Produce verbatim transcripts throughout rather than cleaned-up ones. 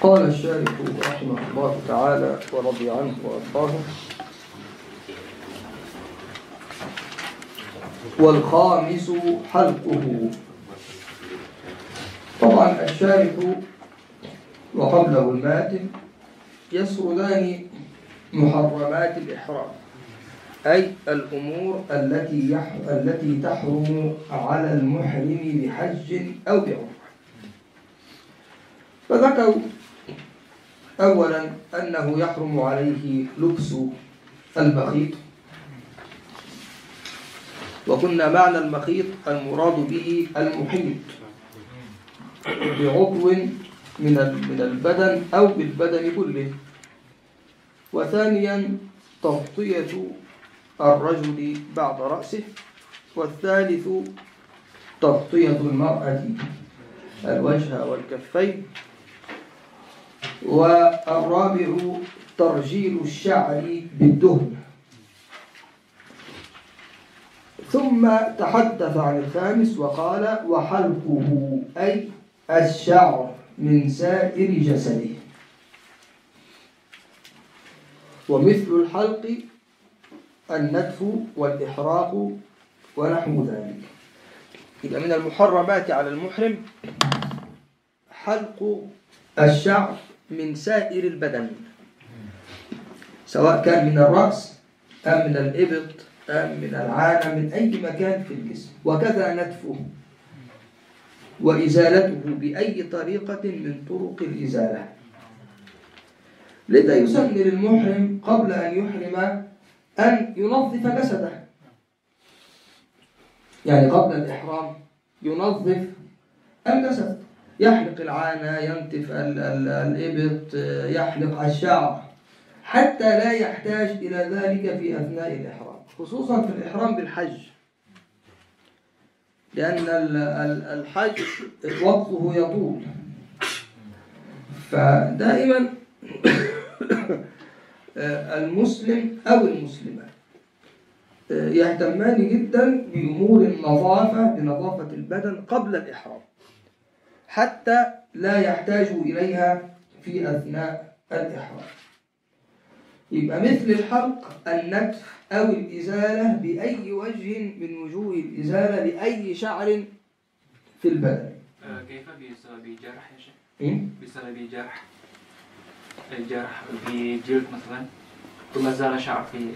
قال الشارح رحمه الله تعالى ورضي عنه وأرضاه: والخامس حلقه. طبعا الشارح وقبله الماتن يسردان محرمات الإحرام، أي الأمور التي يح... التي تحرم على المحرم بحج أو بعمرة. فذكروا أولا أنه يحرم عليه لبس المخيط، وقلنا معنى المخيط المراد به المحيط بعضو من من البدن أو بالبدن كله. وثانيا تغطية الرجل بعد رأسه. والثالث تغطية المرأة الوجه والكفين. والرابع ترجيل الشعر بالدهن. ثم تحدث عن الخامس وقال: وحلقه، أي الشعر من سائر جسده. ومثل الحلق النتف والإحراق ونحو ذلك. إذا من المحرمات على المحرم حلق الشعر من سائر البدن، سواء كان من الرأس أم من الإبط أم من العانة، من أي مكان في الجسم. وكذا نتفه وإزالته بأي طريقة من طرق الإزالة. لذا يسن للمحرم قبل أن يحرم أن ينظف جسده، يعني قبل الإحرام ينظف الجسد، يحلق العانة، ينتف الإبط، يحلق الشعر، حتى لا يحتاج إلى ذلك في أثناء الإحرام، خصوصا في الإحرام بالحج، لأن الحج وقته يطول. فدائما المسلم أو المسلمة يهتمان جدا بأمور النظافة، بنظافة البدن قبل الإحرام، حتى لا يحتاج إليها في أثناء الإحرام. يبقى مثل الحلق النتف أو الإزالة بأي وجه من وجوه الإزالة لأي شعر في البدن. كيف بسبب جرح يا شيخ؟ بسبب جرح، الجرح بجلد مثلا، ثم زال شعر في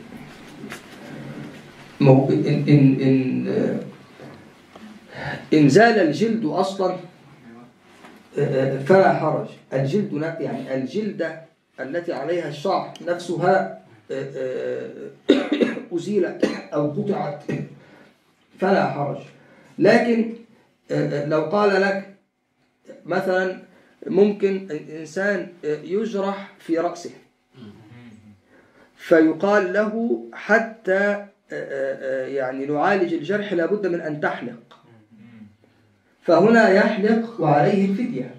مو إن إن إن إن زال الجلد أصلا فلا حرج. الجلد يعني الجلدة التي عليها الشعر نفسها أزيلت أو قطعت فلا حرج. لكن لو قال لك مثلا ممكن إنسان يجرح في رأسه، فيقال له حتى يعني نعالج الجرح لابد من أن تحلق، فهنا يحلق وعليه الفدية.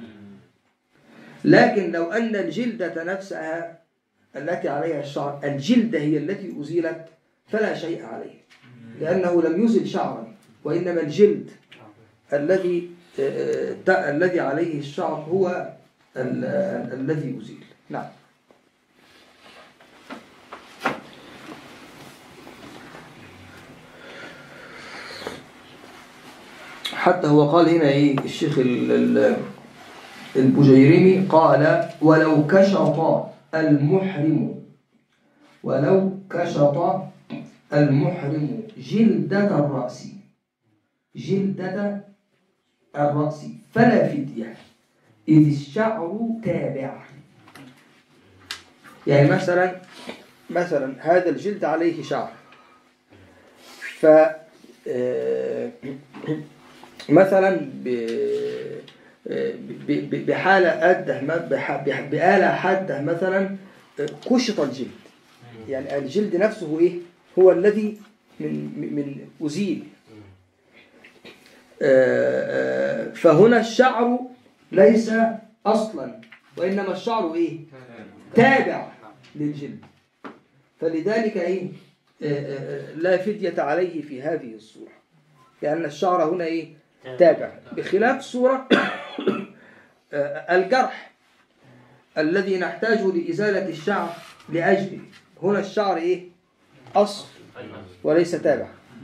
لكن لو أن الجلدة نفسها التي عليها الشعر، الجلدة هي التي أزيلت، فلا شيء عليه، لأنه لم يزل شعرا، وإنما الجلد الذي الذي عليه الشعر هو الذي أزيل. نعم. حتى هو قال هنا إيه الشيخ البجيرمي، قال: ولو كشط المحرم ولو كشط المحرم جلدة الرأس جلدة الرأس فلا فدية، إذ الشعر تابع. يعني مثلا مثلا هذا الجلد عليه شعر، ف مثلا بحالة أده بآلة حادة مثلا كشط الجلد، يعني الجلد نفسه إيه هو الذي من من أزيل، فهنا الشعر ليس أصلا، وإنما الشعر إيه تابع للجلد، فلذلك إيه لا فدية عليه في هذه الصورة، لأن الشعر هنا إيه تابع، بخلاف صورة الجرح الذي نحتاج لإزالة الشعر لأجله. هنا الشعر إيه؟ أصل وليس تابع.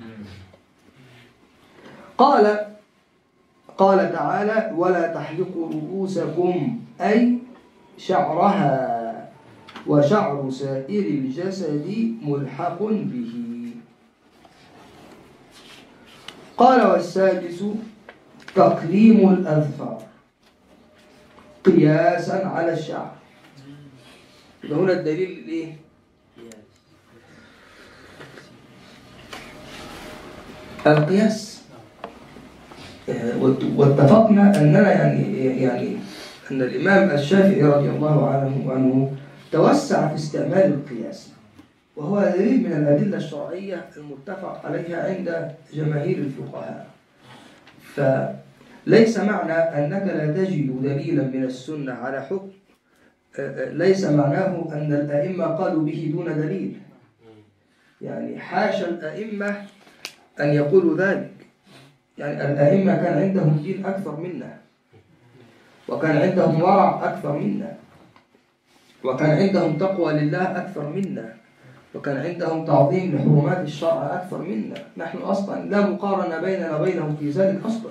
قال قال تعالى ولا تحلقوا رؤوسكم أي شعرها وشعر سائر الجسد ملحق به. قال والسادس تقليم الأظفار قياسا على الشعر. هنا الدليل الايه؟ القياس. واتفقنا اننا يعني يعني ان الامام الشافعي رضي الله عنه عنه توسع في استعمال القياس، وهو دليل من الادله الشرعيه المتفق عليها عند جماهير الفقهاء. فليس معنى انك لا تجد دليلا من السنه على حكم ليس معناه ان الائمه قالوا به دون دليل. يعني حاشا الائمه ان يقولوا ذلك. يعني الأئمة كان عندهم دين أكثر منا، وكان عندهم ورع أكثر منا، وكان عندهم تقوى لله أكثر منا، وكان عندهم تعظيم لحرمات الشرع أكثر منا. نحن أصلا لا مقارنة بيننا وبينهم في ذلك أصلا.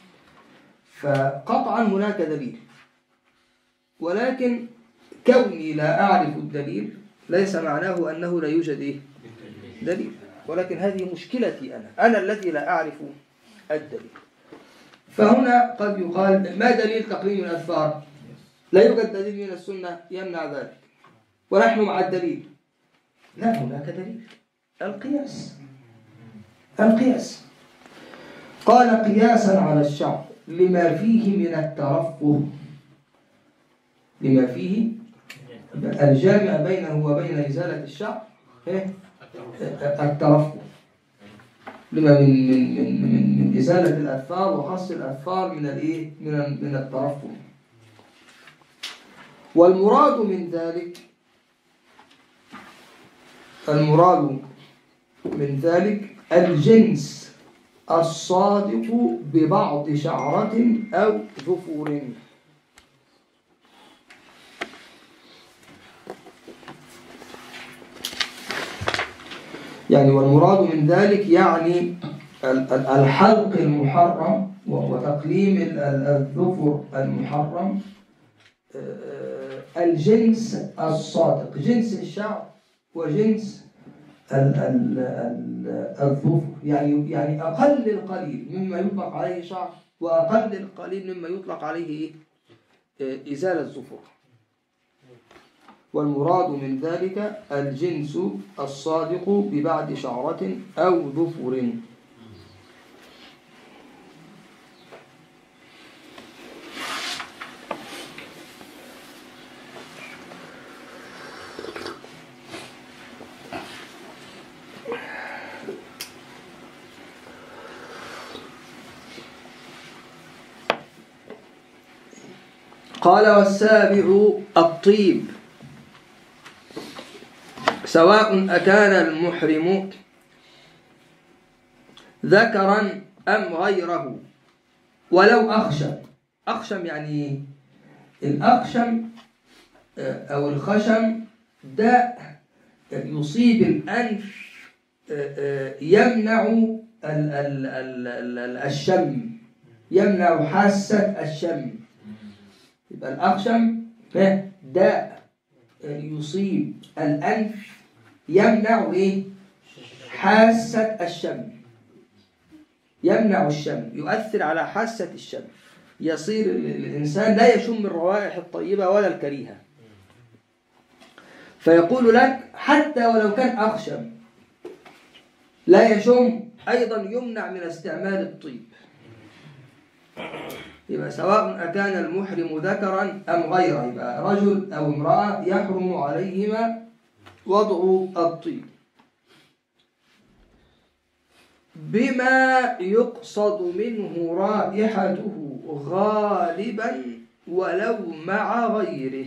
فقطعا هناك دليل، ولكن كوني لا أعرف الدليل ليس معناه أنه لا يوجد إيه؟ دليل. ولكن هذه مشكلتي أنا أنا الذي لا أعرف الدليل. فهنا قد يقال ما دليل تقليم الأظفار؟ لا يوجد دليل من السنة يمنع ذلك، ونحن مع الدليل. لا، هناك دليل، القياس. القياس قال قياسا على الشعر لما فيه من الترفه، لما فيه الجامع بينه وبين إزالة الشعر الترفه، لما من من من من, من إزالة الأظفار وقص الأظفار من الإيه؟ من من الترفه. والمراد من ذلك المراد من ذلك الجنس الصادق ببعض شعرة أو ظفر. يعني والمراد من ذلك يعني الحلق المحرم وتقليم الظفر المحرم، الجنس الصادق، جنس الشعر وجنس الظفر. يعني يعني أقل القليل مما يطلق عليه شعر، وأقل القليل مما يطلق عليه إزالة الظفر. والمراد من ذلك الجنس الصادق ببعد شعرة أو ظفر. قال والسابع الطيب، سواء أكان المحرم ذكرا أم غيره ولو أخشم. أخشم يعني الأخشم أو الخشم داء يصيب الأنف يمنع الشم، يمنع حاسة الشم. يبقى الأخشم داء يصيب الأنف يمنع إيه؟ حاسة الشم، يمنع الشم، يؤثر على حاسة الشم، يصير الإنسان لا يشم الروائح الطيبة ولا الكريهة. فيقول لك حتى ولو كان أخشم لا يشم، أيضا يمنع من استعمال الطيب. يبقى سواء أكان المحرم ذكرا أم غيره، يبقى رجل أو امرأة يحرم عليهما وضع الطيب بما يقصد منه رائحته غالبا ولو مع غيره.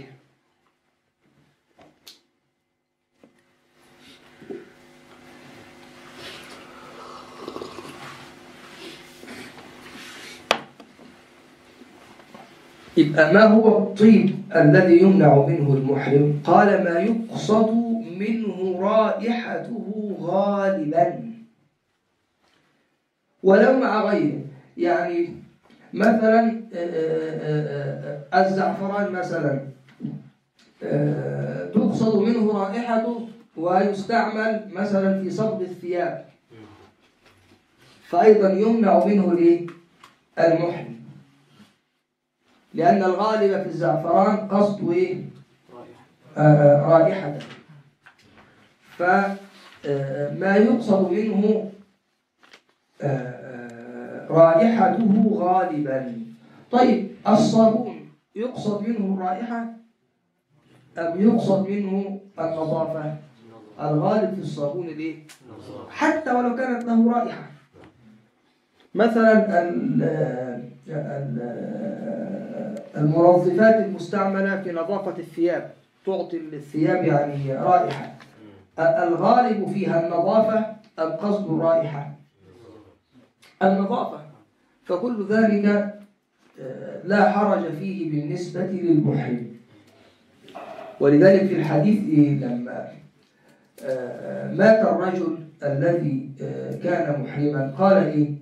يبقى ما هو الطيب الذي يمنع منه المحرم؟ قال ما يقصد منه رائحته غالبا ولو مع غيره. يعني مثلا الزعفران مثلا تقصد منه رائحته ويستعمل مثلا في صبغ الثياب، فأيضا يمنع منه ليه؟ المحرم، لأن الغالب في الزعفران قصد إيه؟ رائحته. فما يقصد منه رائحته غالبا. طيب الصابون يقصد منه الرائحة أم يقصد منه النظافة؟ الغالب في الصابون ليه؟ حتى ولو كانت له رائحة. مثلا المنظفات المستعملة في نظافة الثياب تعطي الثياب يعني رائحة، الغالب فيها النظافة أم قصد الرائحة؟ النظافة. فكل ذلك لا حرج فيه بالنسبة للمحرم. ولذلك في الحديث لما مات الرجل الذي كان محرما قال إيه؟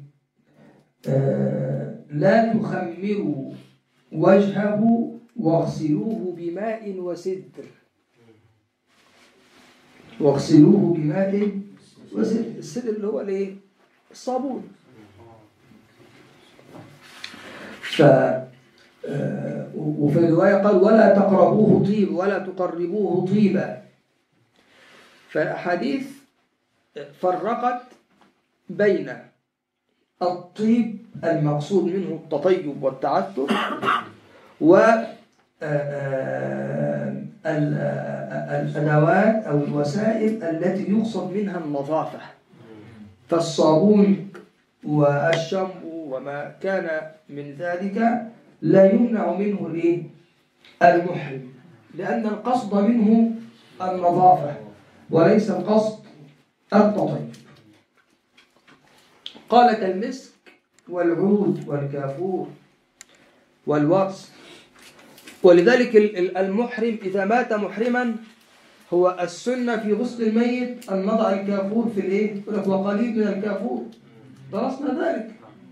لا تخمروا وجهه واغسلوه بماء وسدر. واغسلوه بماء وسدر. السدر اللي هو الايه؟ الصابون. ف وفي الرواية قال ولا تقربوه طيب ولا تقربوه طيبا. فالأحاديث فرقت بين الطيب المقصود منه التطيب والتعثر والأدوات أو الوسائل التي يقصد منها النظافة، فالصابون والشامبو وما كان من ذلك لا يمنع منه المحرم، لأن القصد منه النظافة وليس القصد التطيب. قال كالمسك والعود والكافور والورس. ولذلك المحرم إذا مات محرما هو السنة في غسل الميت أن نضع الكافور في الإيه؟ وقليل من الكافور، درسنا ذلك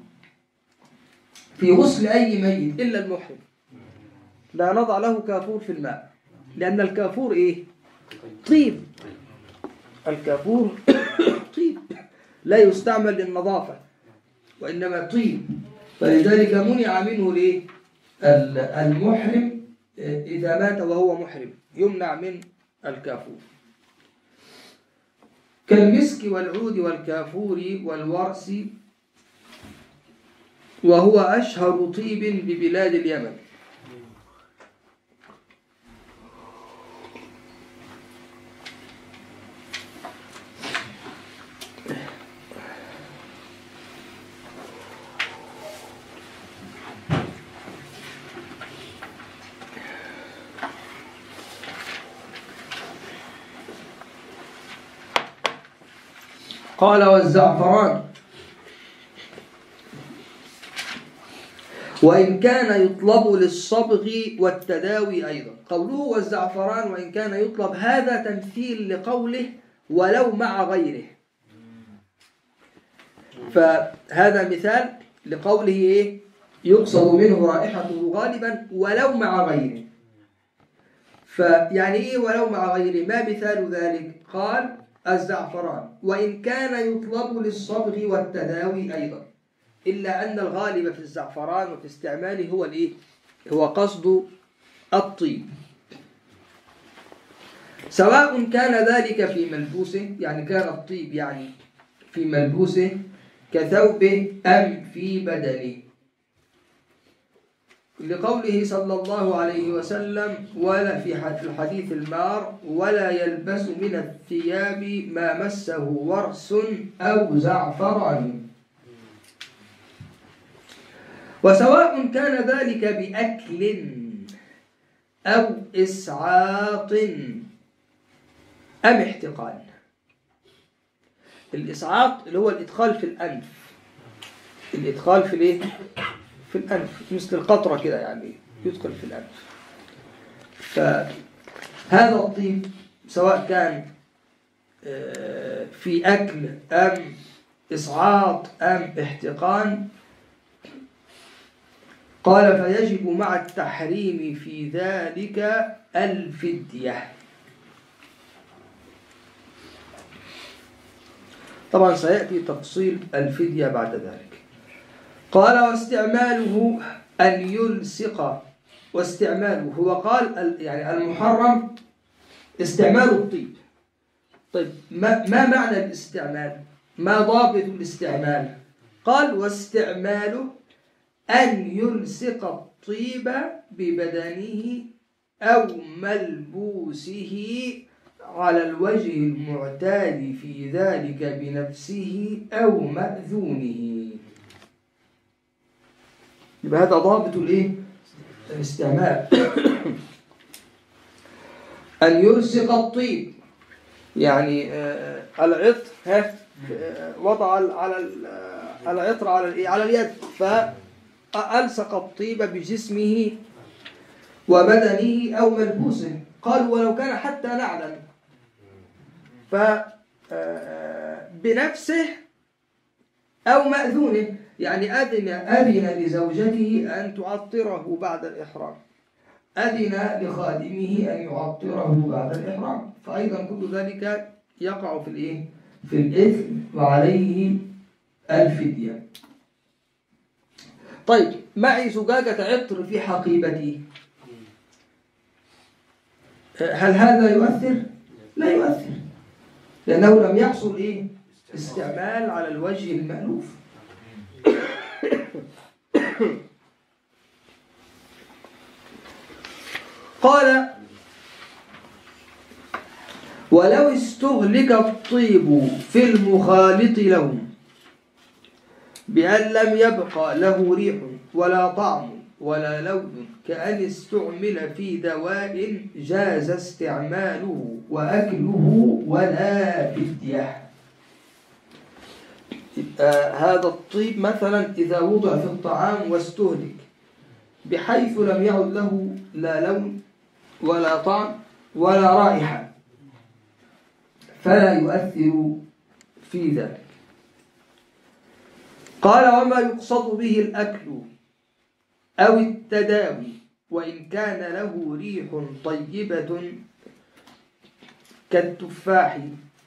في غسل أي ميت إلا المحرم، لا نضع له كافور في الماء، لأن الكافور إيه؟ طيب. الكافور طيب لا يستعمل للنظافة وإنما طيب، فلذلك منع منه ليه؟ المحرم إذا مات وهو محرم يمنع من الكافور. كالمسك والعود والكافور والورس، وهو أشهر طيب ببلاد اليمن. قال والزعفران وإن كان يطلب للصبغ والتداوي أيضا. قوله والزعفران وإن كان يطلب هذا تمثيل لقوله ولو مع غيره، فهذا مثال لقوله إيه؟ يقصد منه رائحته غالبا ولو مع غيره. فيعني إيه ولو مع غيره؟ ما مثال ذلك؟ قال الزعفران وإن كان يطلب للصبغ والتداوي أيضا، إلا أن الغالب في الزعفران وفي استعماله هو الإيه؟ هو قصد الطيب، سواء كان ذلك في ملبوسه، يعني كان الطيب يعني في ملبوسه كثوبه أم في بدنه، لقوله صلى الله عليه وسلم ولا في الحديث المار ولا يلبس من الثياب ما مسه ورس أو زعفران. وسواء كان ذلك بأكل أو إسعاط أم احتقان. الإسعاط اللي هو الإدخال في الأنف، الإدخال في الإيه؟ في الأنف، مثل القطرة كده، يعني يدخل في الأنف. فهذا الطيب سواء كان في أكل أم إصعاط أم احتقان، قال فيجب مع التحريم في ذلك الفدية. طبعا سيأتي تفصيل الفدية بعد ذلك. قال واستعماله أن يلصق، واستعماله هو قال يعني المحرم استعمال الطيب. طيب ما, ما معنى الاستعمال؟ ما ضابط الاستعمال؟ قال واستعماله أن يلصق الطيب ببدنه أو ملبوسه على الوجه المعتاد في ذلك بنفسه أو مأذونه. يبقى هذا ضابط الايه؟ الاستعمال. أن يلصق الطيب يعني آه العطر، ها وضع على العطر على على اليد، فألصق الطيب بجسمه وبدنه أو ملبوسه. قال ولو كان حتى نعلا، فبنفسه أو مأذونه، يعني أذن أذن لزوجته أن تعطره بعد الإحرام، أذن لخادمه أن يعطره بعد الإحرام، فأيضا كل ذلك يقع في الإيه؟ في الإثم وعليه الفدية. طيب معي زجاجة عطر في حقيبتي، هل هذا يؤثر؟ لا يؤثر، لأنه لم يحصل إيه؟ استعمال على الوجه المألوف. قال ولو استهلك الطيب في المخالط له بأن لم يبقى له ريح ولا طعم ولا لون، كأن استعمل في دواء جاز استعماله وأكله ولا فدية. آه هذا الطيب مثلا إذا وضع في الطعام واستهلك بحيث لم يعد له لا لون ولا طعم ولا رائحة، فلا يؤثر في ذلك. قال وما يقصد به الأكل أو التداوي وإن كان له ريح طيبة كالتفاح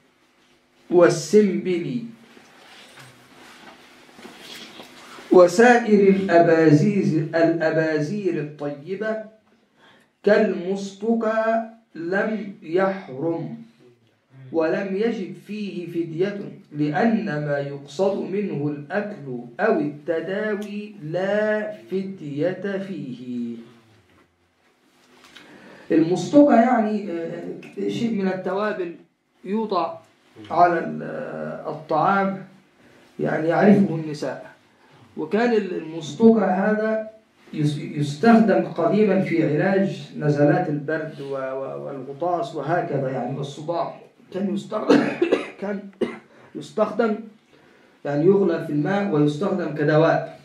والسنبل وسائر الأبازير, الأبازير الطيبة كالمصطكى لم يحرم ولم يجب فيه فدية، لأن ما يقصد منه الأكل أو التداوي لا فدية فيه. المصطكى يعني شيء من التوابل يوضع على الطعام، يعني يعرفه النساء، وكان المصطكى هذا يستخدم قديما في علاج نزلات البرد والغطاس وهكذا، يعني والصداع. كان يستخدم كان يستخدم يعني يغلى في الماء ويستخدم كدواء.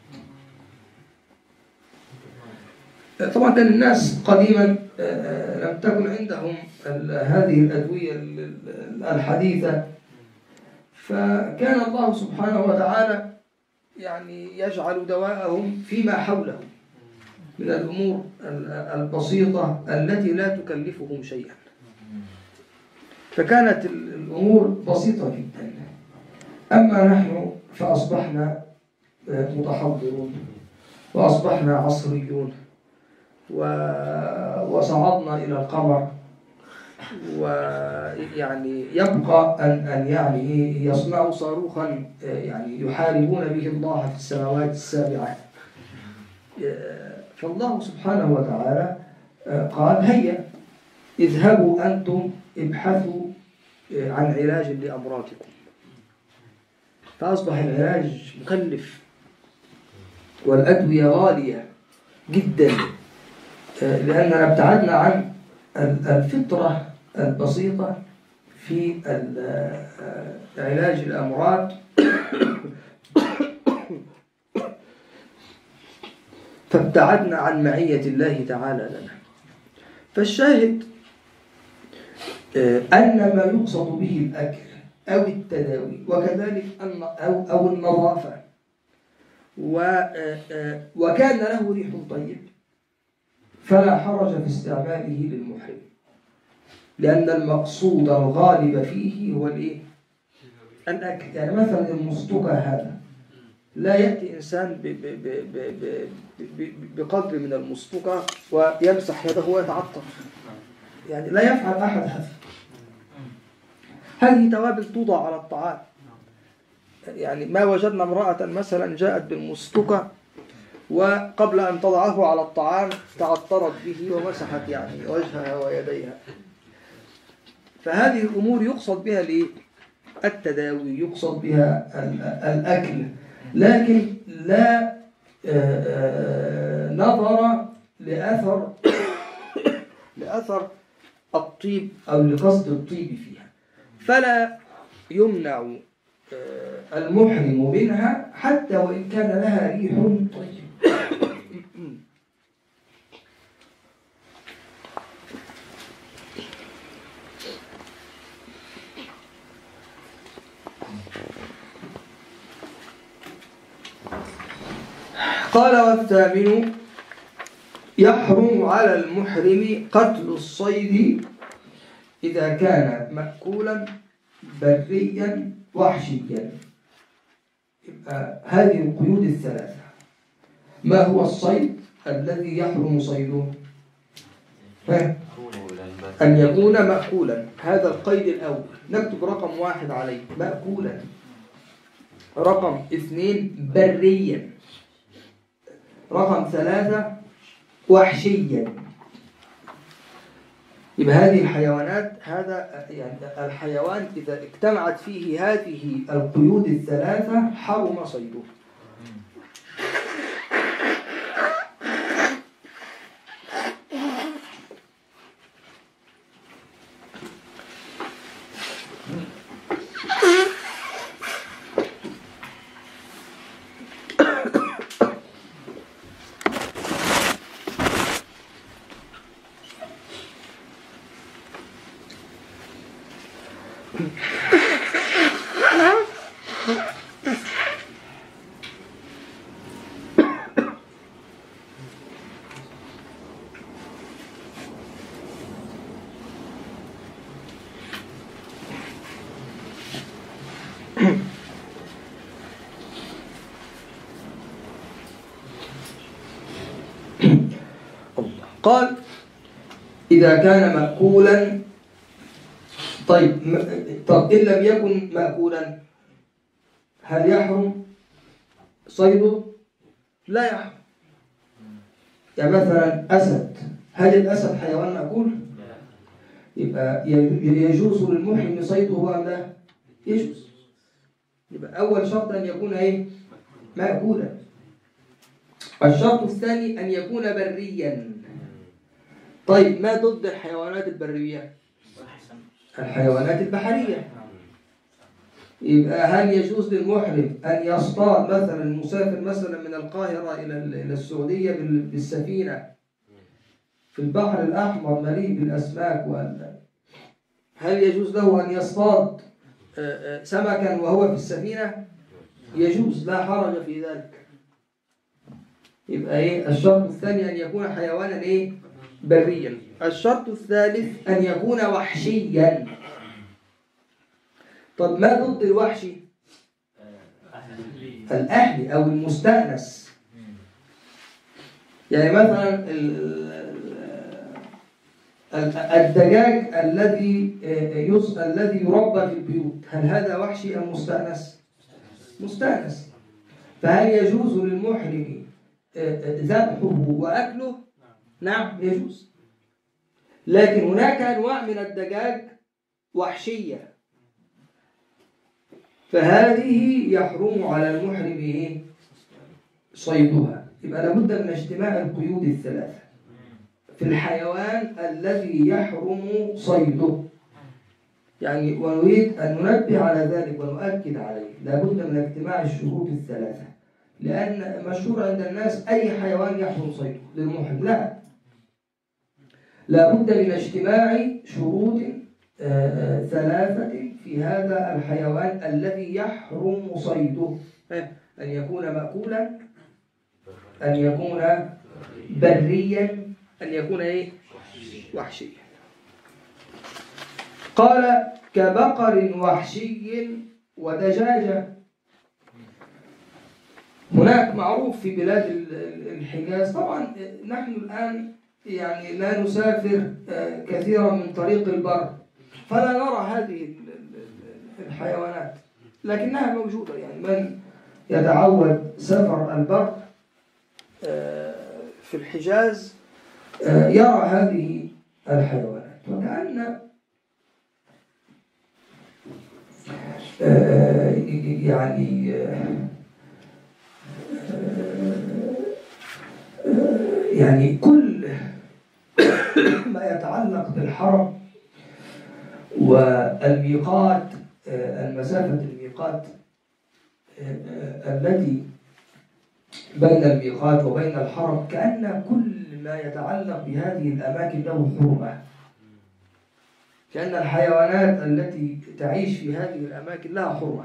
طبعا كان الناس قديما لم تكن عندهم هذه الأدوية الحديثة، فكان الله سبحانه وتعالى يعني يجعل دواءهم فيما حولهم من الأمور البسيطة التي لا تكلفهم شيئا، فكانت الأمور بسيطة جدا. أما نحن فأصبحنا متحضرون وأصبحنا عصريون وصعدنا إلى القمر، ويعني يبقى أن أن يعني يصنعوا صاروخا يعني يحاربون به الله في السماوات السابعة. فالله سبحانه وتعالى قال هيا اذهبوا أنتم ابحثوا عن علاج لأمراضكم، فأصبح العلاج مكلف والأدوية غالية جدا، لأننا ابتعدنا عن الفطرة البسيطة في علاج الأمراض فابتعدنا عن معية الله تعالى لنا. فالشاهد أن ما يقصد به الأكل أو التداوي وكذلك أو أو النظافة وكان له ريح طيب فلا حرج في استعماله للمحرم، لأن المقصود الغالب فيه هو الإيه؟ الأكل. يعني مثلا المصطقى هذا لا يأتي إنسان بقدر من المصطقى ويمسح يده ويتعطر، يعني لا يفعل أحد هذا. هذه توابل توضع على الطعام. يعني ما وجدنا امرأة مثلا جاءت بالمصطقى وقبل أن تضعه على الطعام تعطرت به ومسحت يعني وجهها ويديها. فهذه الأمور يقصد بها ليه؟ التداوي، يقصد بها الأكل، لكن لا نظر لأثر لأثر الطيب أو لقصد الطيب فيها، فلا يمنع المحرم منها حتى وإن كان لها ريح طيب. قال: والثامن يحرم على المحرم قتل الصيد إذا كان مأكولا بريا وحشيا. يبقى هذه القيود الثلاثة. ما هو الصيد الذي يحرم صيده؟ أن يكون مأكولا، هذا القيد الأول. نكتب رقم واحد عليه مأكولا. رقم اثنين بريا. رقم ثلاثة وحشيا. يبقى هذه الحيوانات، هذا يعني الحيوان إذا اجتمعت فيه هذه القيود الثلاثة حرم صيده. قال: إذا كان مأكولا. طيب طب إن لم يكن مأكولا هل يحرم صيده؟ لا يحرم. يعني مثلا أسد، هل الأسد حيوان مأكول؟ يبقى يجوز للمحرم صيده أم لا؟ يجوز. يبقى أول شرط أن يكون إيه؟ مأكولا. الشرط الثاني أن يكون بريا. طيب ما ضد الحيوانات البرية؟ الحيوانات البحرية. يبقى هل يجوز للمحرم أن يصطاد مثلا المسافر مثلا من القاهرة إلى السعودية بالسفينة في البحر الأحمر مليء بالأسماك، ولا هل يجوز له أن يصطاد سمكا وهو في السفينة؟ يجوز، لا حرج في ذلك. يبقى إيه الشرط الثاني؟ أن يكون حيوانا إيه؟ بريا. الشرط الثالث أن يكون وحشيا. طب ما ضد الوحشي؟ الأهلي أو المستأنس. يعني مثلا الدجاج الذي الذي يربى في البيوت، هل هذا وحشي أم مستأنس؟ مستأنس. فهل يجوز للمحرم ذبحه وأكله؟ نعم يجوز. لكن هناك أنواع من الدجاج وحشية، فهذه يحرم على المحرم صيدها. يبقى لابد من اجتماع القيود الثلاثة في الحيوان الذي يحرم صيده. يعني ونريد أن ننبه على ذلك ونؤكد عليه، لابد من اجتماع الشروط الثلاثة لأن مشهور عند الناس أي حيوان يحرم صيده للمحرم، لا، لابد من اجتماع شروط ثلاثة في هذا الحيوان الذي يحرم صيده: أن يكون مأكولا، أن يكون بريا، أن يكون إيه؟ وحشيا. قال: كبقر وحشي ودجاجة. هناك معروف في بلاد الحجاز، طبعا نحن الآن يعني لا نسافر كثيرا من طريق البر، فلا نرى هذه الحيوانات، لكنها موجودة. يعني من يتعود سفر البر في الحجاز يرى هذه الحيوانات، وكأن يعني يعني كل ما يتعلق بالحرم والميقات، المسافة الميقات التي بين الميقات وبين الحرم، كأن كل ما يتعلق بهذه الأماكن له حرمة، كأن الحيوانات التي تعيش في هذه الأماكن لها حرمة،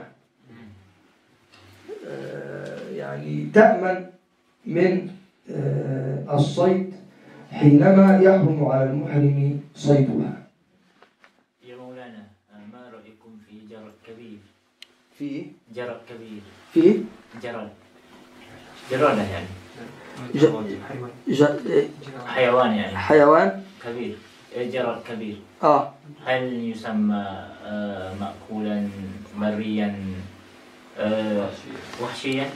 يعني تأمن من الصيد حينما يحرم على المحرم صيدها. يا مولانا، ما رأيكم في جراد كبير؟ في جراد كبير في جراد جرادة يعني ج... ج... حيوان يعني حيوان كبير، جراد كبير، آه هل يسمى آه مأكولا بريا آه وحشيا؟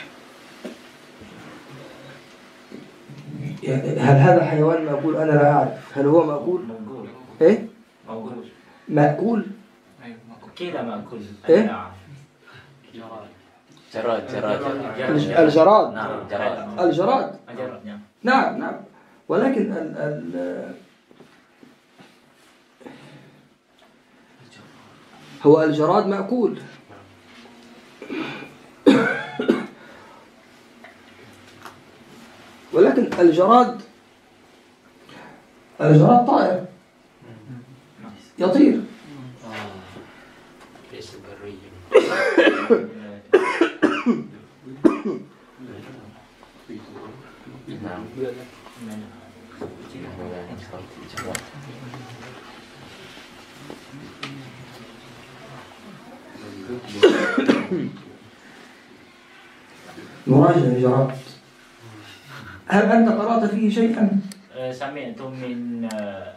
هل هذا حيوان مأكول؟ أنا لا أعرف. هل هو مأكول؟ موجود. إيه؟ موجود. مأكول؟ كذا مأكول. إيه؟ جراد جراد الجراد. نعم جراد. الجراد. الجراد نعم. نعم نعم. ولكن ال ال هو الجراد مأكول. ولكن الجراد الجراد طائر يطير. ليس بريا. نعم. نراجع الجراد. هل أنت قرأت فيه شيئا؟ سمعت من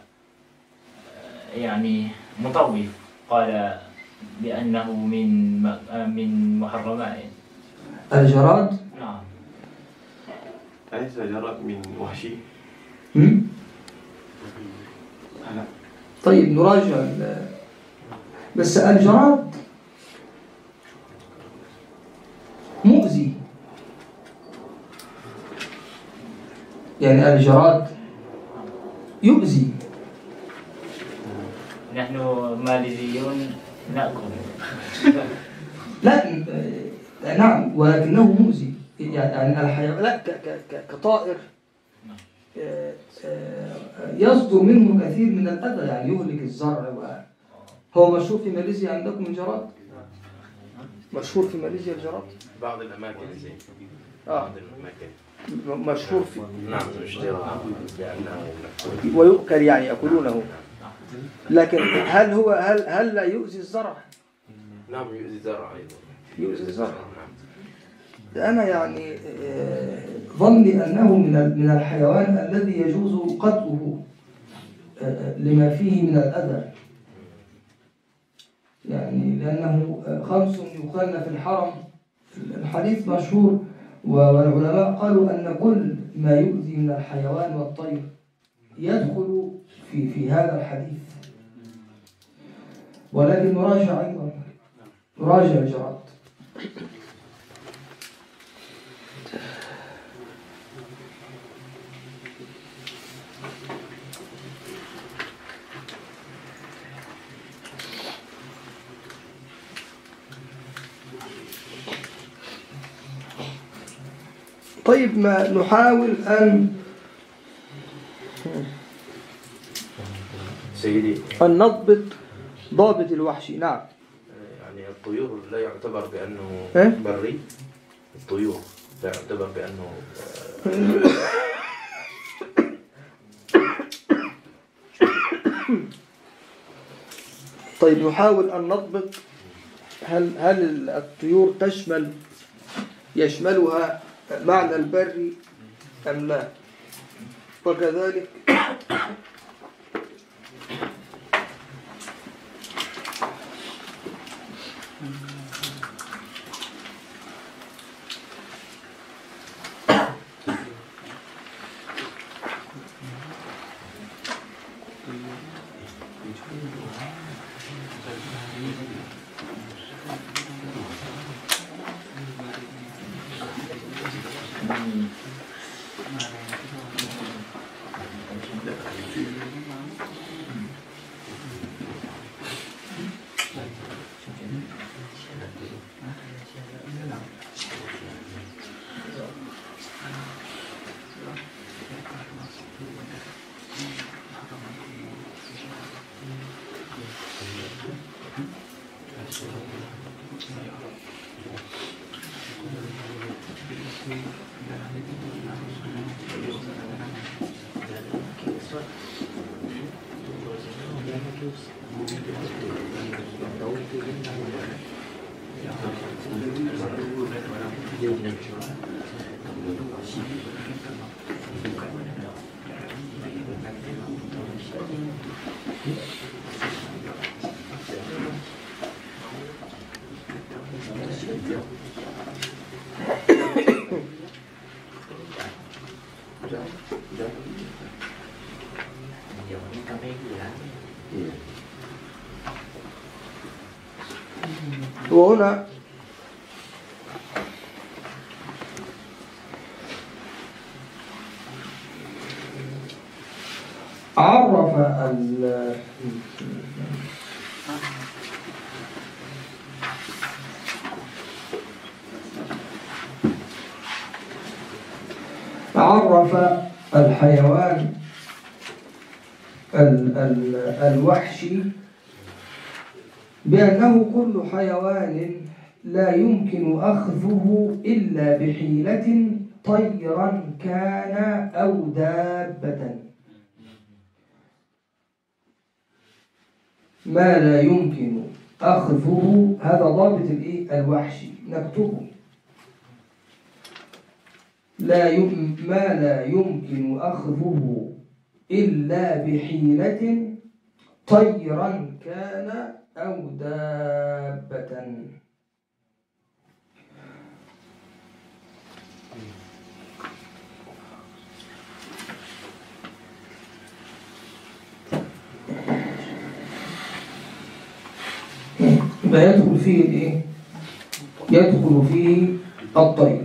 يعني مطوف قال بأنه من من محرمات الجراد. نعم. أليس جراد من وحشي؟ هم؟ لا. طيب نراجع. بس الجراد مؤذي، يعني الجراد يؤذي. نحن ماليزيون نأكل. لا نعم، ولكنه مؤذي، يعني الحيوان لا كطائر يصدر منه كثير من الأذى، يعني يهلك الزرع. هو مشهور في ماليزيا عندكم الجراد؟ مشهور في ماليزيا الجراد؟ بعض الأماكن زي آه. بعض الأماكن مشهور في نعم نشتريها لأنه ويؤكل، يعني يأكلونه. لكن هل هو هل هل لا يؤذي الزرع؟ نعم يؤذي الزرع أيضا. يؤذي الزرع. أنا يعني ظني أنه من من الحيوان الذي يجوز قتله لما فيه من الأذى، يعني لأنه خمس يقتلن في الحرم. الحديث مشهور، والعلماء قالوا أن كل ما يؤذي من الحيوان والطير يدخل في في هذا الحديث. ولكن نراجع أيضا، نراجع الجراد. طيب ما نحاول أن سيدي أن نضبط ضابط الوحشي. نعم. يعني الطيور لا يعتبر بأنه إيه؟ بري. الطيور لا يعتبر بأنه طيب نحاول أن نضبط هل هل الطيور تشمل يشملها معنى البري أم لا، وكذلك وهنا عرف ال عرف الحيوان ال ال الوحشي بأنه كل حيوان لا يمكن أخذه إلا بحيلة طيرا كان أو دابة. ما لا يمكن أخذه هذا ضابط الإيه الوحشي نكتبه. لا يم ما لا يمكن أخذه إلا بحيلة طيرا كان أو دابة. ما يدخل فيه الايه؟ يدخل فيه الطير.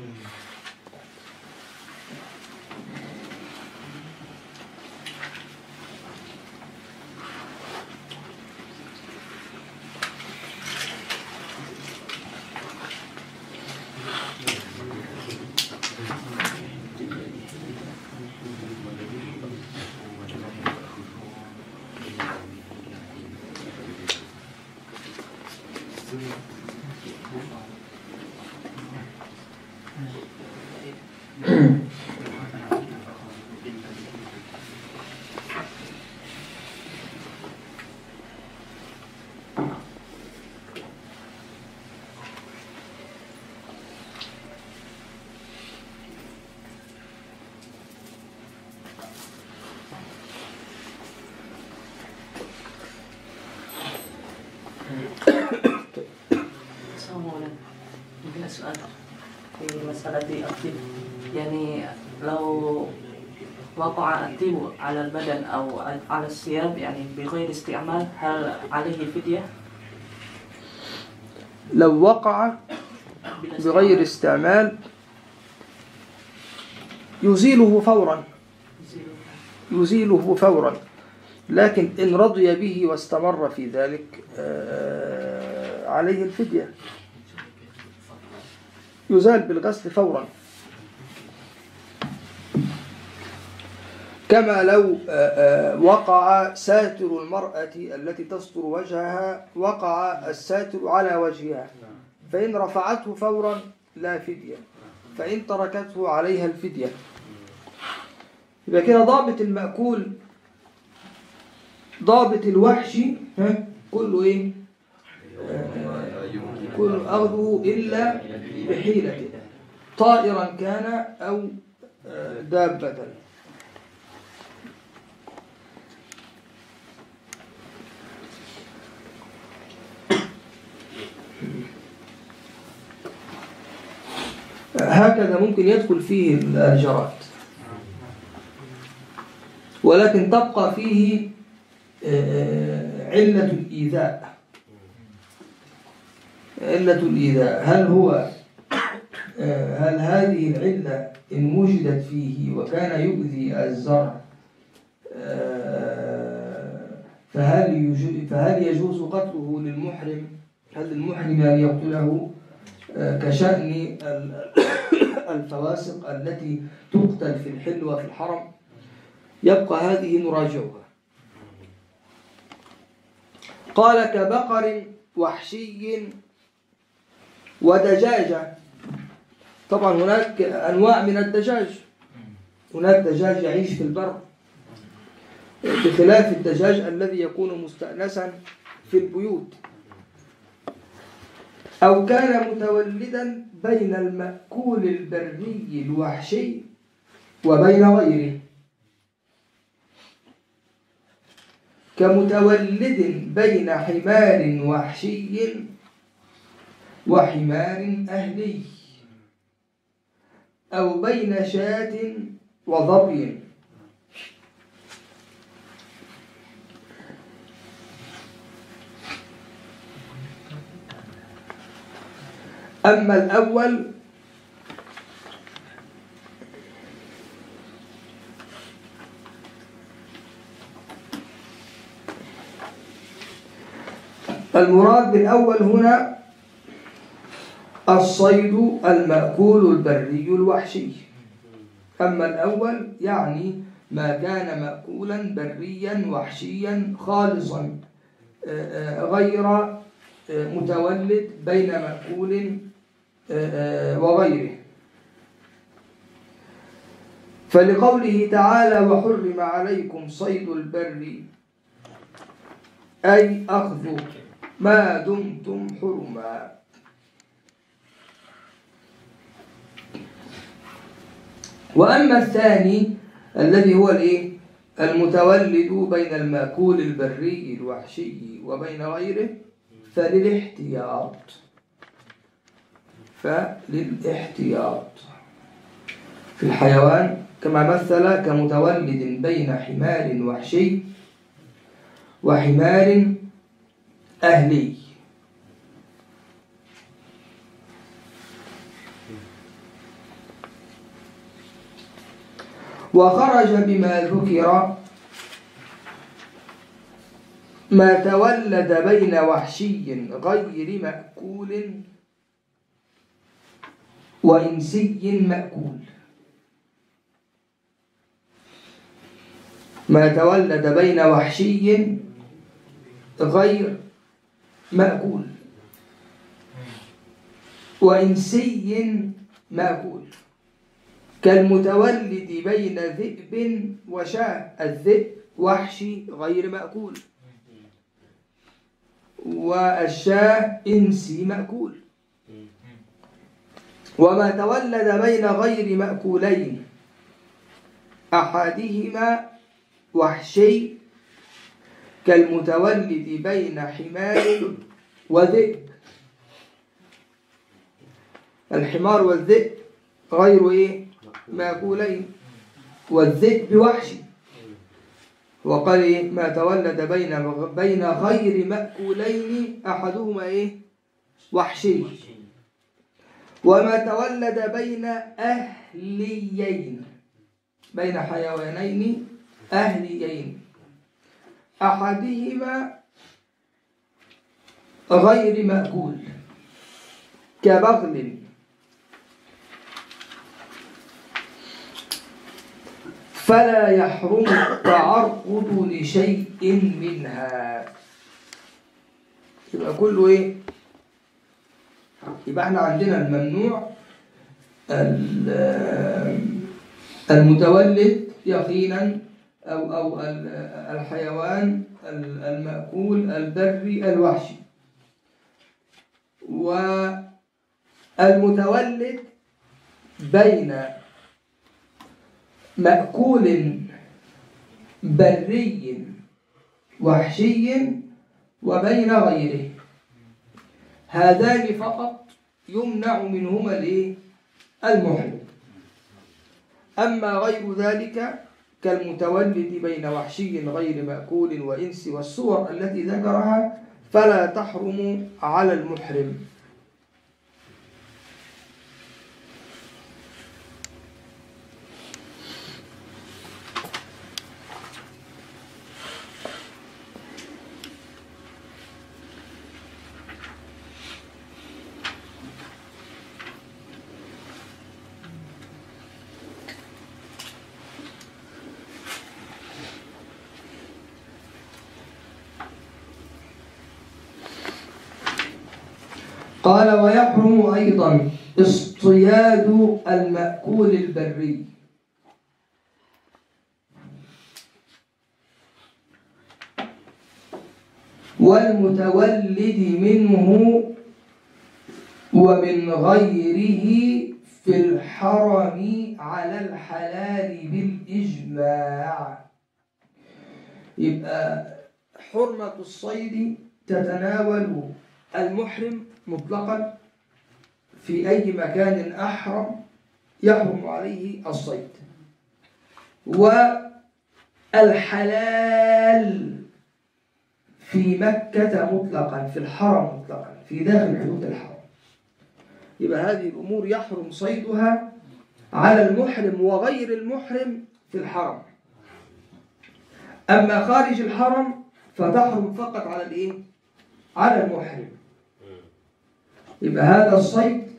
mungkin soal di masalah di aktif يعني لو وقع الطيب على البدن أو على الثياب يعني بغير استعمال هل عليه فدية؟ لو وقع بغير استعمال يزيله فورا يزيله فورا لكن إن رضي به واستمر في ذلك عليه الفدية، يزال بالغسل فورا. كما لو وقع ساتر المرأة التي تستر وجهها، وقع الساتر على وجهها، فإن رفعته فورا لا فدية، فإن تركته عليها الفدية. يبقى كده ضابط المأكول ضابط الوحش ها كله ايه؟ كل أخذه إلا بحيلة، طائرا كان أو دابة. هكذا ممكن يدخل فيه الجراد، ولكن تبقى فيه علة الإيذاء. علة الإيذاء هل هو هل هذه العلة إن وجدت فيه وكان يؤذي الزرع فهل فهل يجوز قتله للمحرم؟ هل المحرم أن يقتله كشأن الفواسق التي تقتل في الحل وفي الحرم؟ يبقى هذه نراجعها. قال كبقر وحشي ودجاجة. طبعا هناك أنواع من الدجاج، هناك دجاج يعيش في البر بخلاف الدجاج الذي يكون مستأنسا في البيوت. أو كان متولدا بين المأكول البري الوحشي وبين غيره، كمتولد بين حمار وحشي وحمار أهلي، أو بين شاة وظبي. أما الأول المراد بالأول هنا الصيد المأكول البري الوحشي. أما الأول يعني ما كان مأكولا بريا وحشيا خالصا غير متولد بين مأكول وغيره. فلقوله تعالى وحرم عليكم صيد البر أي أخذ ما دمتم حرما. وأما الثاني الذي هو الايه المتولد بين المأكول البري الوحشي وبين غيره فللاحتياط فللاحتياط في الحيوان، كما مثل كمتولد بين حمار وحشي وحمار أهلي. وخرج بما ذكر ما تولد بين وحشي غير مأكول وإنسي مأكول. ما تولد بين وحشي غير مأكول وإنسي مأكول، كالمتولد بين ذئب وشاة. الذئب وحشي غير مأكول، والشاة إنسي مأكول. وما تولد بين غير مأكولين أحدهما وحشي، كالمتولد بين حمار وذئب. الحمار والذئب غير إيه؟ مأكولين، والذئب وحشي. وقال إيه؟ ما تولد بين بين غير مأكولين أحدهما إيه؟ وحشي. وما تولد بين أهليين، بين حيوانين أهليين أحدهما غير مأكول، كبغل فلا يحرم التعرض لشيء منها. يبقى كله ايه؟ يبقى احنا عندنا الممنوع المتولد يقينا أو أو الحيوان المأكول البري الوحشي، والمتولد بين مأكول بري وحشي وبين غيره، هذان فقط يمنع منهما الايه؟ المحرم. أما غير ذلك كالمتولد بين وحشي غير مأكول وإنس والصور التي ذكرها فلا تحرم على المحرم. قال ويحرم أيضا اصطياد المأكول البري والمتولد منه ومن غيره في الحرم على الحلال بالإجماع. يبقى حرمة الصيد تتناول المحرم مطلقا في أي مكان أحرم يحرم عليه الصيد، والحلال في مكة مطلقا، في الحرم مطلقا، في داخل حدود الحرم. يبقى هذه الأمور يحرم صيدها على المحرم وغير المحرم في الحرم. أما خارج الحرم فتحرم فقط على الإيه؟ على المحرم. يبقى هذا الصيد،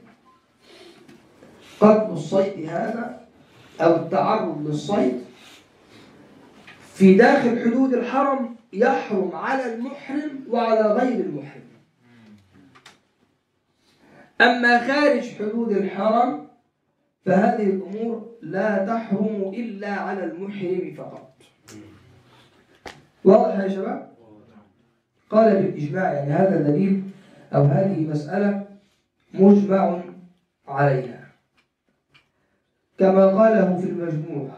قتل الصيد هذا أو التعرض للصيد في داخل حدود الحرم يحرم على المحرم وعلى غير المحرم. أما خارج حدود الحرم فهذه الأمور لا تحرم إلا على المحرم فقط. واضح يا شباب؟ قال بالإجماع، يعني هذا دليل أو هذه مسألة مجمع عليها كما قاله في المجموع.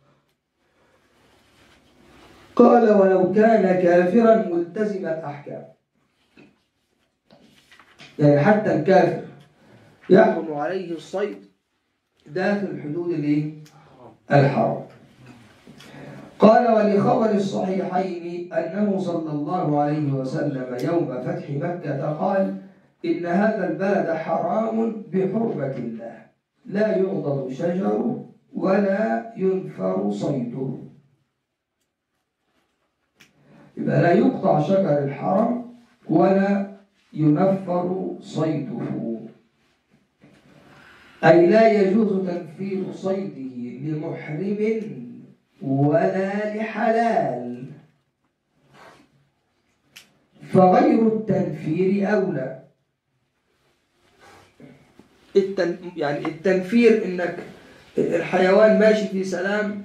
قال ولو كان كافرا ملتزم الأحكام، يعني حتى الكافر يحرم عليه الصيد داخل حدود الحرم. قال ولخبر الصحيحين أنه صلى الله عليه وسلم يوم فتح مكة قال إن هذا البلد حرام بحرمة الله لا يعضد شجره ولا ينفر صيده. يبقى لا يقطع شجر الحرم ولا ينفر صيده، أي لا يجوز تنفير صيده لمحرم ولا لحلال، فغير التنفير أولى. التن... يعني التنفير إنك الحيوان ماشي في سلام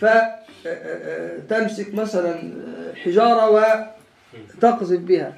فتمسك مثلا حجارة وتقذف بها،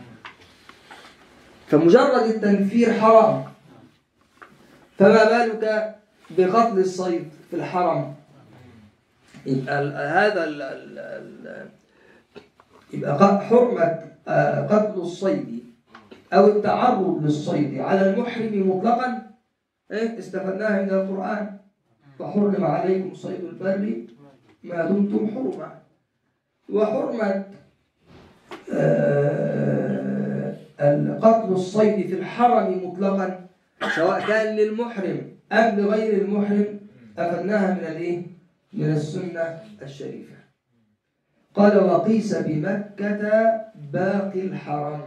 فمجرد التنفير حرام، فما بالك بقتل الصيد في الحرم؟ يبقى هذا ال ال ال يبقى حرمة قتل الصيد أو التعرض للصيد على المحرم مطلقا إيه استفدناها من القرآن، وحرم عليكم صيد البر ما دمتم حرما. وحرمة قتل الصيد في الحرم مطلقا سواء كان للمحرم أم لغير المحرم أخذناها من الإيه؟ من السنة الشريفة. قال وقيس بمكة باقي الحرم،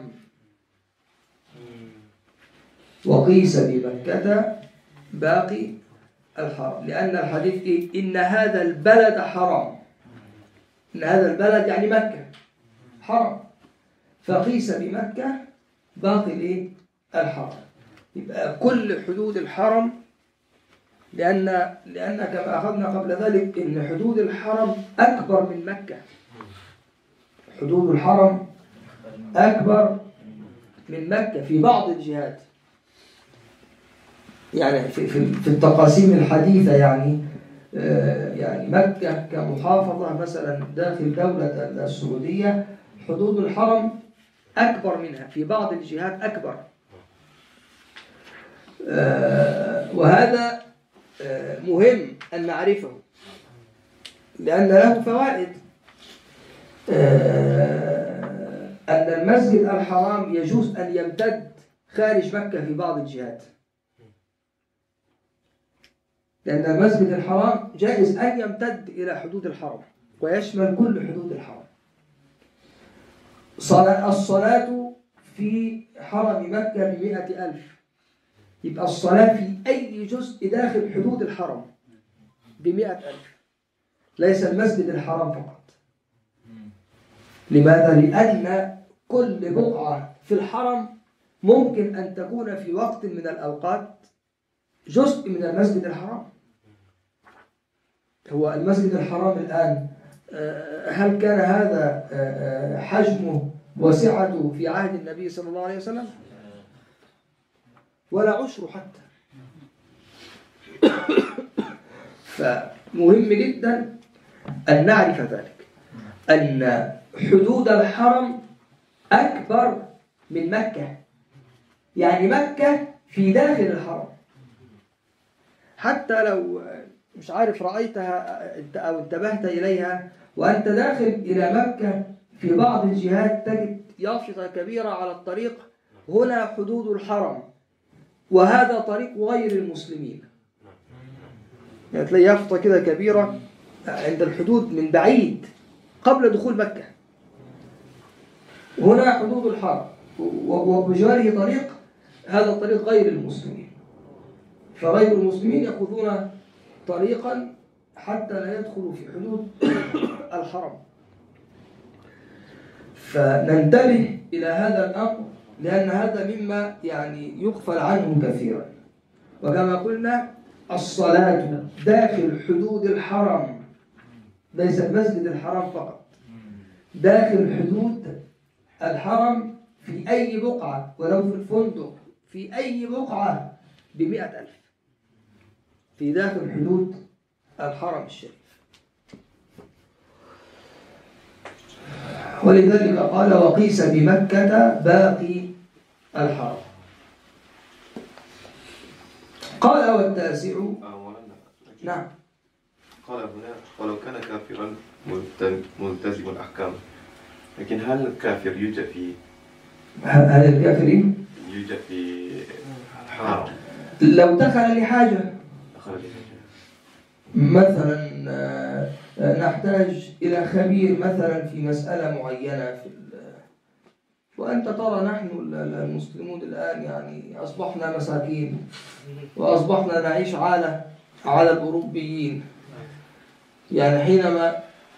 وقيس بمكة باقي الحرام، لأن الحديث إيه؟ إن هذا البلد حرام. إن هذا البلد يعني مكة حرام، فقيس بمكة باقي الإيه؟ الحرام. يبقى كل حدود الحرم، لأن لأن كما أخذنا قبل ذلك إن حدود الحرم أكبر من مكة. حدود الحرم أكبر من مكة في بعض الجهات، يعني في في في التقاسيم الحديثة، يعني آه يعني مكة كمحافظة مثلا داخل دولة السعودية حدود الحرم أكبر منها في بعض الجهات أكبر. آه وهذا آه مهم أن نعرفه لأن له فوائد. آه أن المسجد الحرام يجوز أن يمتد خارج مكة في بعض الجهات، لأن المسجد الحرام جائز أن يمتد إلى حدود الحرم ويشمل كل حدود الحرم. الصلاة في حرم مكة بمئة ألف، يبقى الصلاة في أي جزء داخل حدود الحرم بمئة ألف، ليس المسجد الحرام فقط. لماذا؟ لأن كل بقعة في الحرم ممكن أن تكون في وقت من الأوقات جزء من المسجد الحرام. هو المسجد الحرام الآن هل كان هذا حجمه وسعته في عهد النبي صلى الله عليه وسلم؟ ولا عشر حتى. فمهم جدا أن نعرف ذلك، أن حدود الحرم أكبر من مكة، يعني مكة في داخل الحرم. حتى لو مش عارف رأيتها أو انتبهت إليها وأنت داخل إلى مكة في بعض الجهات تجد يافطة كبيرة على الطريق هنا حدود الحرم وهذا طريق غير المسلمين. يعني تلاقي يافطة كده كبيرة عند الحدود من بعيد قبل دخول مكة، هنا حدود الحرم وبجواره طريق، هذا الطريق غير المسلمين. فغير المسلمين يأخذون طريقا حتى لا يدخلوا في حدود الحرم. فننتبه إلى هذا الأمر لأن هذا مما يعني يغفل عنه كثيرا. وكما قلنا الصلاة داخل حدود الحرم، ليس المسجد الحرام فقط، داخل حدود الحرم في أي بقعة ولو في الفندق في أي بقعة بمئة ألف في داخل حدود الحرم الشريف. ولذلك قال وقيس بمكة باقي الحرم. قال والتاسع نعم قال هنا ولو كان كافرا ملتزم الأحكام، لكن هل الكافر يوجد في هل الكافر يوجد في الحرم لو دخل لحاجة؟ دخل لحاجة مثلا نحتاج إلى خبير مثلا في مسألة معينة في وأنت ترى نحن المسلمون الآن يعني أصبحنا مساكين وأصبحنا نعيش على على الأوروبيين. يعني حينما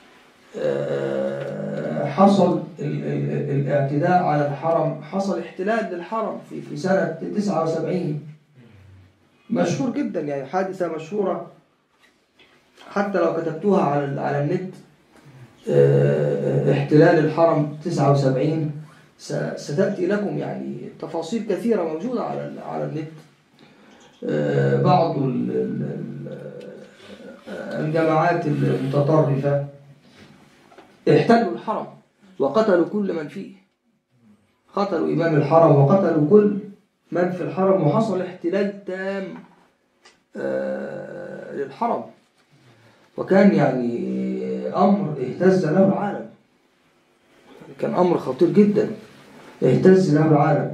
حصل الاعتداء على الحرم، حصل احتلال للحرم في في سنة تسعة وسبعين، مشهور جدا، يعني حادثة مشهورة حتى لو كتبتوها على على النت، احتلال الحرم تسعة وسبعين، ستأتي لكم يعني تفاصيل كثيرة موجودة على على النت. بعض الجماعات المتطرفة احتلوا الحرم وقتلوا كل من فيه، قتلوا إمام الحرم وقتلوا كل من في الحرم، وحصل احتلال تام للحرم، وكان يعني أمر اهتز له العالم، كان أمر خطير جدا اهتز له العالم.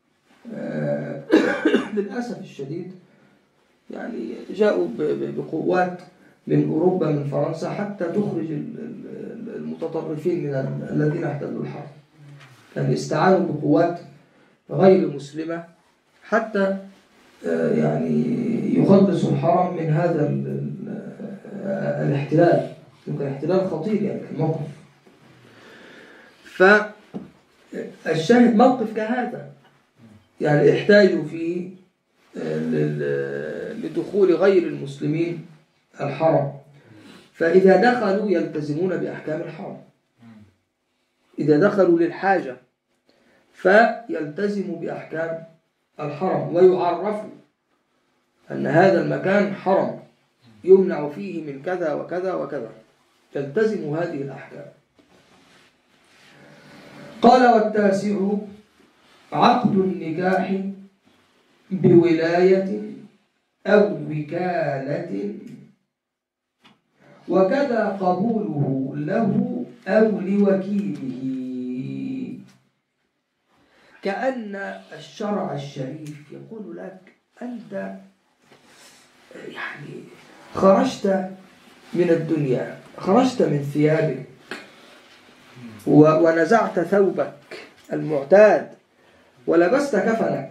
للأسف الشديد يعني جاءوا بقوات من أوروبا من فرنسا حتى تخرج المتطرفين من الذين احتلوا الحرم، كان استعانوا بقوات غير مسلمة حتى يعني يخلص الحرم من هذا الاحتلال. يمكن احتلال خطير يعني الموقف. فالشاهد موقف كهذا يعني يحتاج فيه لدخول غير المسلمين الحرم، فإذا دخلوا يلتزمون بأحكام الحرم. إذا دخلوا للحاجة فيلتزموا بأحكام الحرم ويعرفوا أن هذا المكان حرم يمنع فيه من كذا وكذا وكذا، تلتزم هذه الأحكام. قال: والتاسع عقد النكاح بولاية أو وكالة، وكذا قبوله له أو لوكيله. كأن الشرع الشريف يقول لك: أنت يعني خرجت من الدنيا، خرجت من ثيابك ونزعت ثوبك المعتاد ولبست كفنك،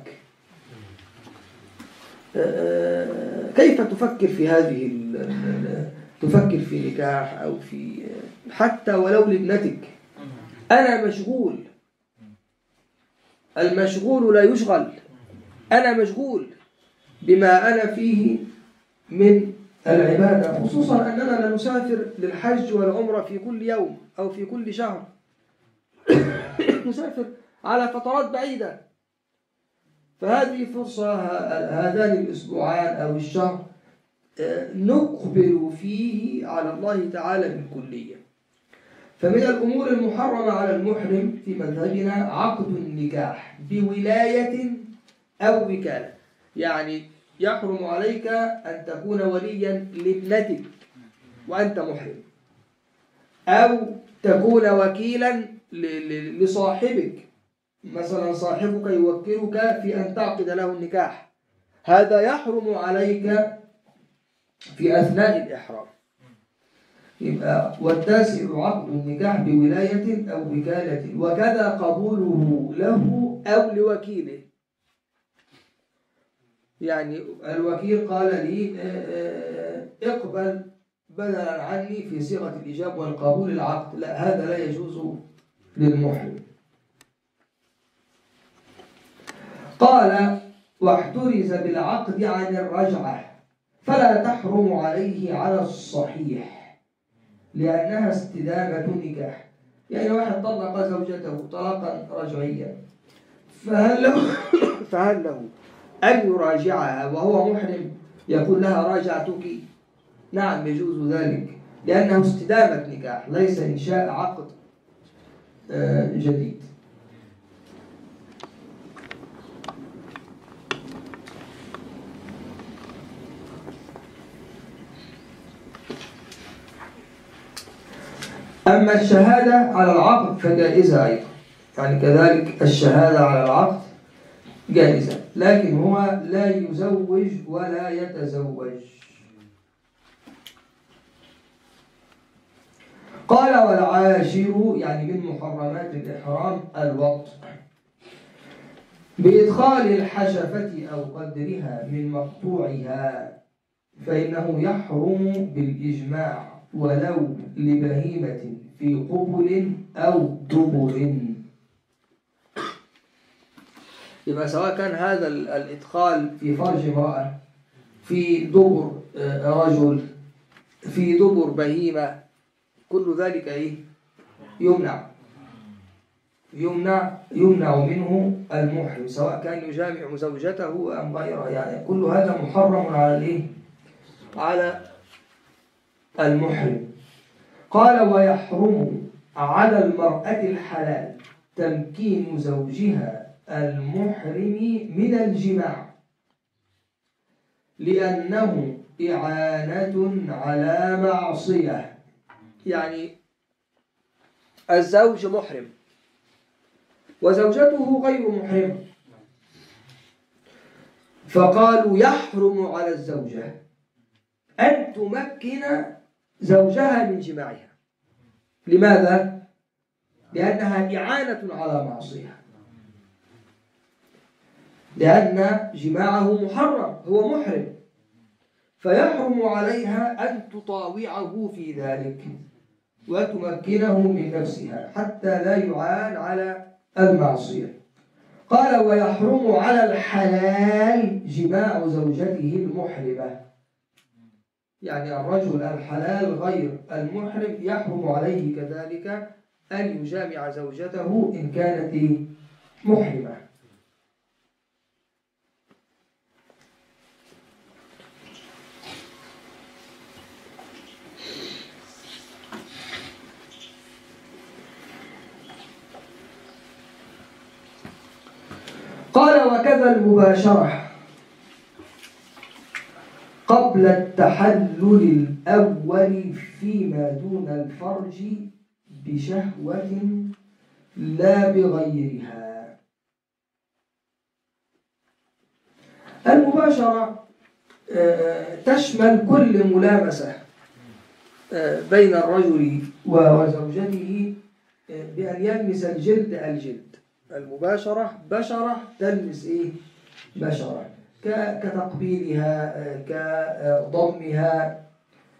كيف تفكر في هذه تفكر في نكاح أو في حتى ولو لابنتك؟ أنا مشغول، المشغول لا يشغل، أنا مشغول بما أنا فيه من العبادة، خصوصا أننا لا نسافر للحج والعمرة في كل يوم أو في كل شهر، نسافر على فترات بعيدة. فهذه فرصة، هذان الأسبوعان أو الشهر نقبل فيه على الله تعالى بالكلية. فمن الأمور المحرمة على المحرم في مذهبنا عقد النكاح بولاية أو وكالة، يعني يحرم عليك أن تكون وليا لابنتك وأنت محرم، أو تكون وكيلا لصاحبك، مثلا صاحبك يوكلك في أن تعقد له النكاح، هذا يحرم عليك في أثناء الإحرام. يبقى والتاسع عقد النكاح بولاية أو وكالة، وكذا قبوله له أو لوكيله. يعني الوكيل قال لي اقبل بدلا عني في صيغة الإجاب والقبول العقد، لا، هذا لا يجوز للمحرم. قال: واحترز بالعقد عن الرجعة فلا تحرم عليه على الصحيح لأنها استدامة نكاح. يعني واحد طلق زوجته طلاقا رجعيا، فهل له, فهل له أن يراجعها وهو محرم؟ يقول لها راجعتك؟ نعم، يجوز ذلك، لأنه استدامة نكاح ليس إنشاء عقد جديد. أما الشهادة على العقد فجائزة أيضا، يعني كذلك الشهادة على العقد جائزة، لكن هو لا يزوج ولا يتزوج. قال: والعاشر يعني من محرمات الإحرام الوطء بإدخال الحشفة أو قدرها من مقطوعها، فإنه يحرم بالإجماع ولو لبهيمة في قبل أو دبر. يبقى سواء كان هذا الإدخال في فرج امرأة، في دبر رجل، في دبر بهيمة، كل ذلك إيه؟ يمنع يمنع يمنع منه المحرم، سواء كان يجامع زوجته أم غيرها، يعني كل هذا محرم على الإيه؟ على المحرم. قال: ويحرم على المرأة الحلال تمكين زوجها المحرم من الجماع لأنه إعانة على معصية. يعني الزوج محرم وزوجته غير محرمة، فقالوا يحرم على الزوجة أن تمكن زوجها من جماعها. لماذا؟ لأنها إعانة على معصية. لأن جماعه محرم، هو محرم، فيحرم عليها أن تطاوعه في ذلك وتمكنه من نفسها حتى لا يعان على المعصية. قال ويحرم على الحلال جماع زوجته المحرمة، يعني الرجل الحلال غير المحرم يحرم عليه كذلك أن يجامع زوجته إن كانت محرمة. قال وكذا المباشرة قبل التحلل الأول فيما دون الفرج بشهوة لا بغيرها. المباشرة تشمل كل ملامسة بين الرجل وزوجته بأن يلمس الجلد الجلد. المباشرة بشرة تلمس إيه؟ بشرة، كتقبيلها، كضمها،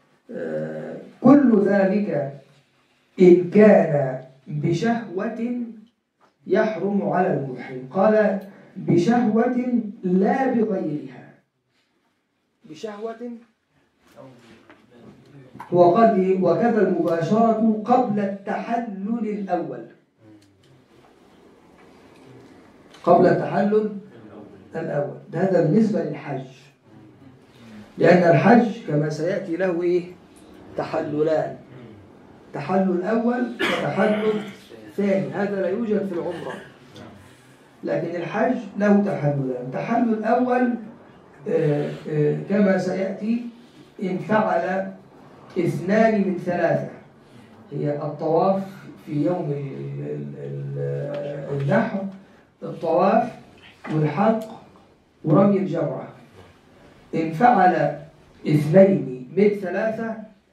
كل ذلك إن كان بشهوة يحرم على المحرم. قال بشهوة لا بغيرها. بشهوة هو قال وكذا المباشرة قبل التحلل الأول، قبل التحلل الأول. هذا بالنسبة للحج، لأن الحج كما سيأتي له إيه؟ تحللان، تحلل أول وتحلل ثاني. هذا لا يوجد في العمرة، لكن الحج له تحللان. تحلل الأول كما سيأتي إن فعل اثنان من ثلاثة، هي الطواف في يوم النحر، الطواف والحلق ورمي الجمرة. إن فعل اثنين من ثلاثة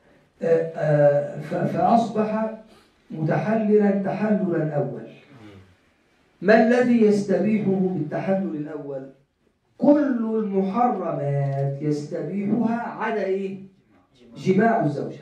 فأصبح متحللا تحللا أول. ما الذي يستبيحه بالتحلل الأول؟ كل المحرمات يستبيحها عدا إيه؟ جماع الزوجة.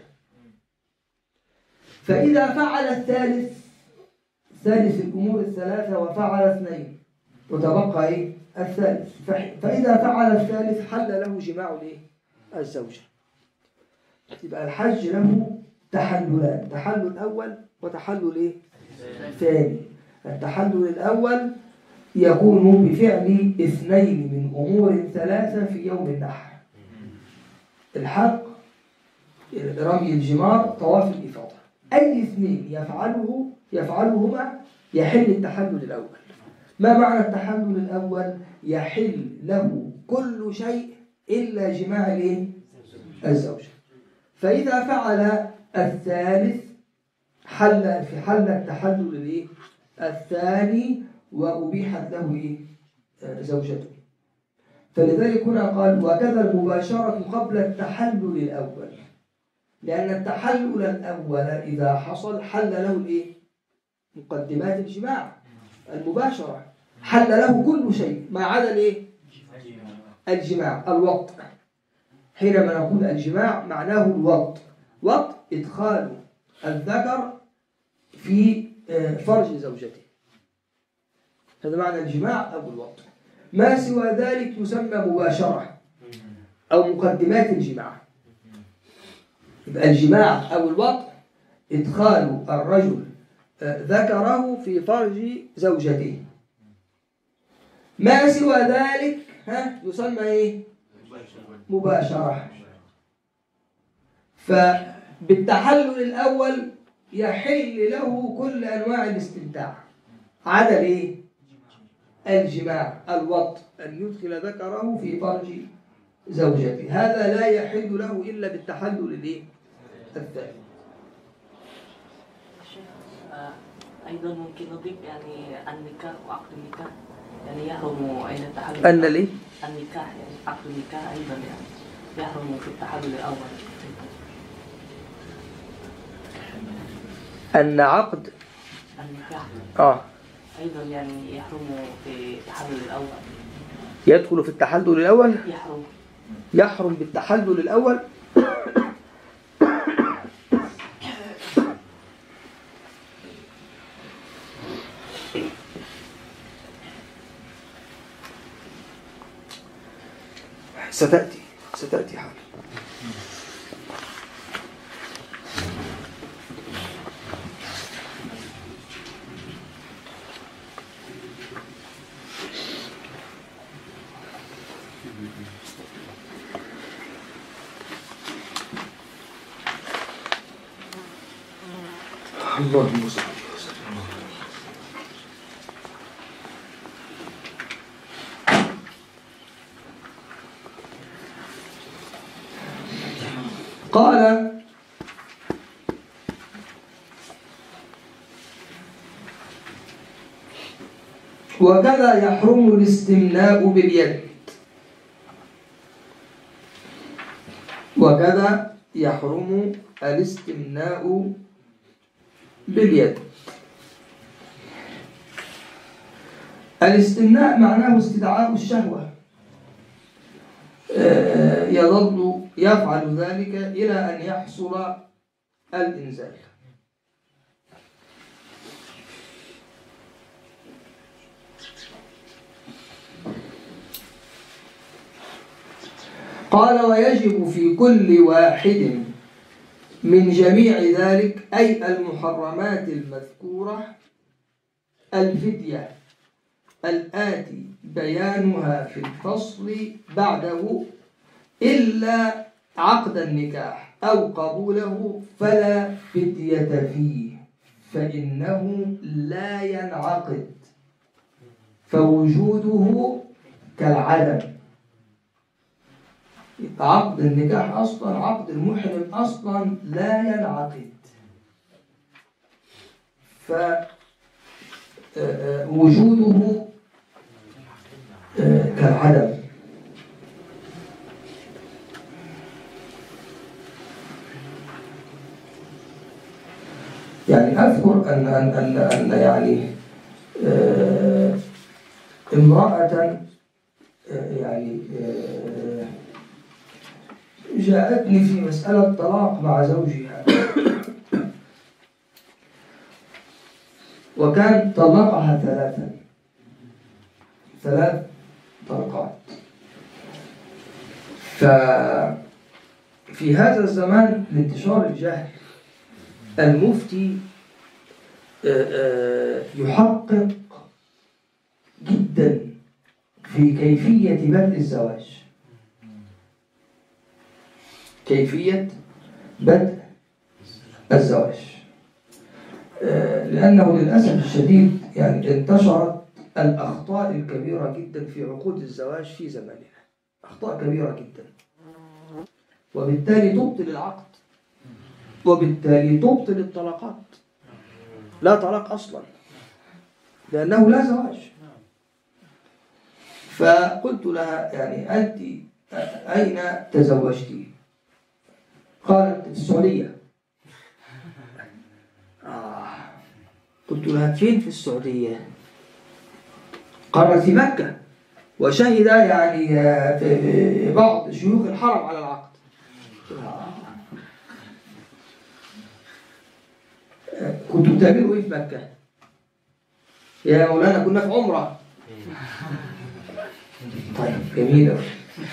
فإذا فعل الثالث، ثالث الأمور الثلاثة، وفعل اثنين وتبقى إيه؟ الثالث، فإذا فعل الثالث حل له جماع الإيه؟ الزوجة. يبقى الحج له تحللان، تحلل أول وتحلل إيه؟ ثاني. التحلل الأول يكون بفعل اثنين من أمور ثلاثة في يوم النحر: الحلق، رمي الجمار، طواف الإفاضة. أي اثنين يفعله يفعلهما يحل التحلل الأول. ما معنى التحلل الأول؟ يحل له كل شيء إلا جماع الإيه؟ الزوجة. فإذا فعل الثالث حل في حل التحلل الإيه؟ الثاني وأبيحت له إيه؟ زوجته. فلذلك هنا قال وكذا المباشرة قبل التحلل الأول، لأن التحلل الأول إذا حصل حل له الإيه؟ مقدمات الجماع. المباشرة حل له كل شيء ما عدا الإيه؟ الجماع، الوطء. حينما نقول الجماع معناه الوطء. وطء إدخال الذكر في فرج زوجته، هذا معنى الجماع أو الوطء. ما سوى ذلك يسمى مباشرة أو مقدمات الجماع. يبقى الجماع أو الوطء إدخال الرجل ذكره في فرج زوجته. ما سوى ذلك ها يسمى إيه؟ مباشرة. فبالتحلل الأول يحل له كل أنواع الاستمتاع عدا إيه؟ الجماع، الوطء، أن يدخل ذكره في فرج زوجته. هذا لا يحل له إلا بالتحلل الإيه؟ الثاني. أيضا ممكن نضيف يعني النكاح وعقد النكاح، يعني يحرم أين التحلل أن ليه؟ النكاح، يعني عقد النكاح أيضا يعني يحرم في التحلل الأول. أن عقد النكاح آه أيضا يعني يحرم في التحلل الأول. يدخل في التحلل الأول؟ يحرم. يحرم بالتحلل الأول. ستأتي ستأتي حال. اللهم صل وسلم. قال وكذا يحرم الاستمناء باليد. وكذا يحرم الاستمناء باليد. الاستمناء معناه استدعاء الشهوة، يظل يفعل ذلك إلى أن يحصل الإنزال. قال ويجب في كل واحد من جميع ذلك أي المحرمات المذكورة الفدية الآتي بيانها في الفصل بعده إلا عقد النكاح أو قبوله فلا فدية فيه فإنه لا ينعقد فوجوده كالعدم. عقد النكاح أصلا، عقد المحرم أصلا لا ينعقد، فوجوده كالعدم. يعني أذكر أن أن أن, أن يعني امرأة يعني جاءتني في مسألة طلاق مع زوجها، وكان طلقها ثلاثا ثلاث طلقات. ففي هذا الزمان لانتشار الجهل المفتي يحقق جدا في كيفية بدء الزواج، كيفية بدء الزواج، لأنه للأسف الشديد يعني انتشرت الأخطاء الكبيرة جدا في عقود الزواج في زماننا، أخطاء كبيرة جدا، وبالتالي تبطل العقد، وبالتالي تبطل الطلاقات. لا طلاق أصلا لأنه لا زواج. فقلت لها يعني أنت أين تزوجتي؟ قالت في السعودية. آه. قلت لها فين في السعودية؟ قالت في مكة، وشهد يعني في بعض شيوخ الحرم على العقد. آه. كنتوا بتعملوا ايه في مكة؟ يا مولانا كنا في عمرة. طيب جميل أوي.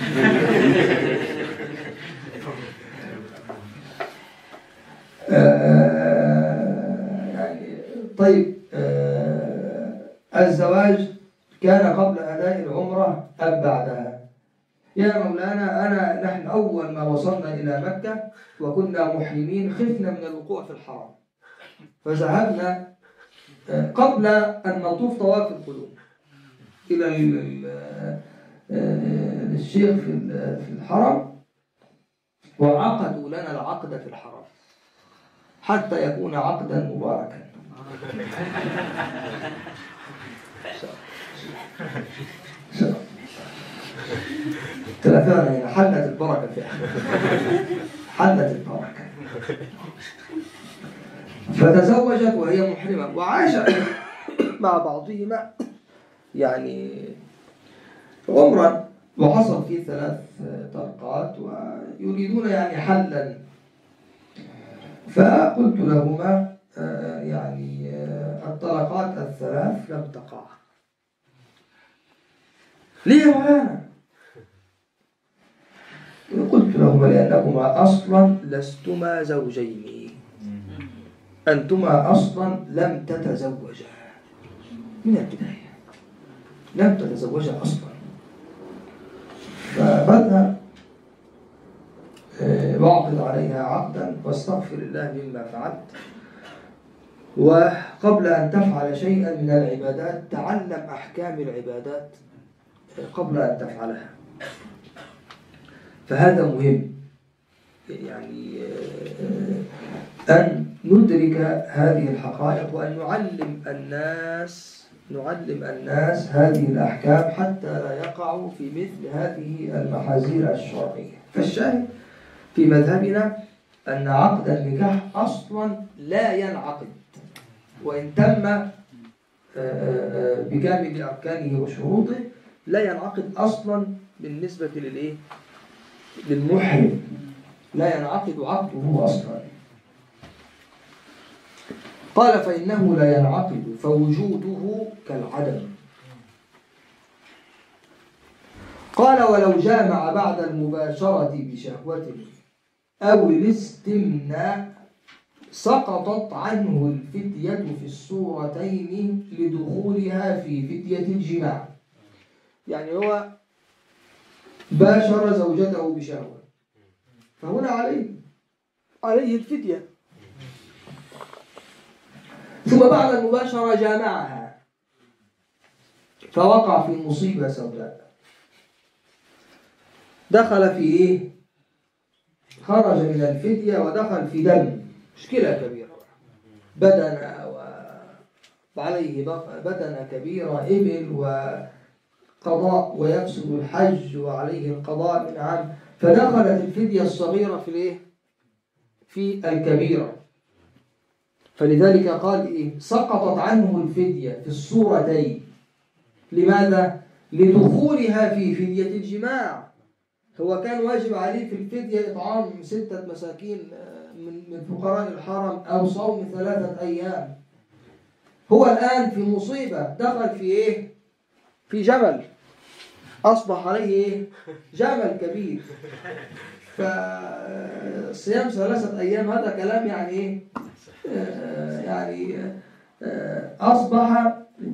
يعني طيب آه الزواج كان قبل أداء العمرة أم بعدها؟ يا مولانا أنا نحن أول ما وصلنا إلى مكة وكنا محرمين خفنا من الوقوع في الحرم، فذهبنا قبل أن نطوف طواف القدوم إلى الشيخ في الحرم، وعقدوا لنا العقد في الحرم حتى يكون عقدا مباركا. ترى فعلا حلت البركة فيها، حلت البركة. فتزوجت وهي محرمة وعاش مع بعضهما يعني عمرا، وحصل فيه ثلاث طلقات ويريدون يعني حلا. فقلت لهما يعني الطلقات الثلاث لم تقع. ليه يا مولانا؟ قلت لهما لأنكما أصلا لستما زوجين، أنتما أصلا لم تتزوجا من البداية، لم تتزوجا أصلا. فبدأ واعقد عليها عقدا واستغفر الله مما فعلت، وقبل أن تفعل شيئا من العبادات تعلم أحكام العبادات قبل أن تفعلها. فهذا مهم، يعني أن ندرك هذه الحقائق وأن نعلم الناس نعلم الناس هذه الأحكام حتى لا يقعوا في مثل هذه المحاذير الشرعية. فالشاهد في مذهبنا أن عقد النكاح أصلا لا ينعقد وإن تم بكامل أركانه وشروطه، لا ينعقد أصلا بالنسبة للإيه؟ للمحرم، لا ينعقد عقده أصلا. قال فإنه لا ينعقد فوجوده كالعدم. قال ولو جامع بعد المباشرة بشهوة أو الاستمناء سقطت عنه الفدية في الصورتين لدخولها في فدية الجماع. يعني هو باشر زوجته بشهوة، فهنا عليه عليه الفدية. ثم بعد المباشرة جامعها فوقع في مصيبة سوداء، دخل في إيه؟ خرج من الفدية ودخل في دم، مشكلة كبيرة، بدن وعليه بدن كبيرة، إبل وقضاء ويفسد الحج وعليه القضاء من عام، فدخلت الفدية الصغيرة في الإيه؟ في الكبيرة. فلذلك قال إيه؟ سقطت عنه الفدية في الصورتين. لماذا؟ لدخولها في فدية الجماع. هو كان واجب عليه في الفدية إطعام ستة مساكين من من فقراء الحرم أو صوم ثلاثة أيام. هو الآن في مصيبة، دخل في إيه؟ في جبل، أصبح عليه إيه؟ جبل كبير. فصيام ثلاثة أيام هذا كلام يعني إيه؟ آه يعني آه أصبح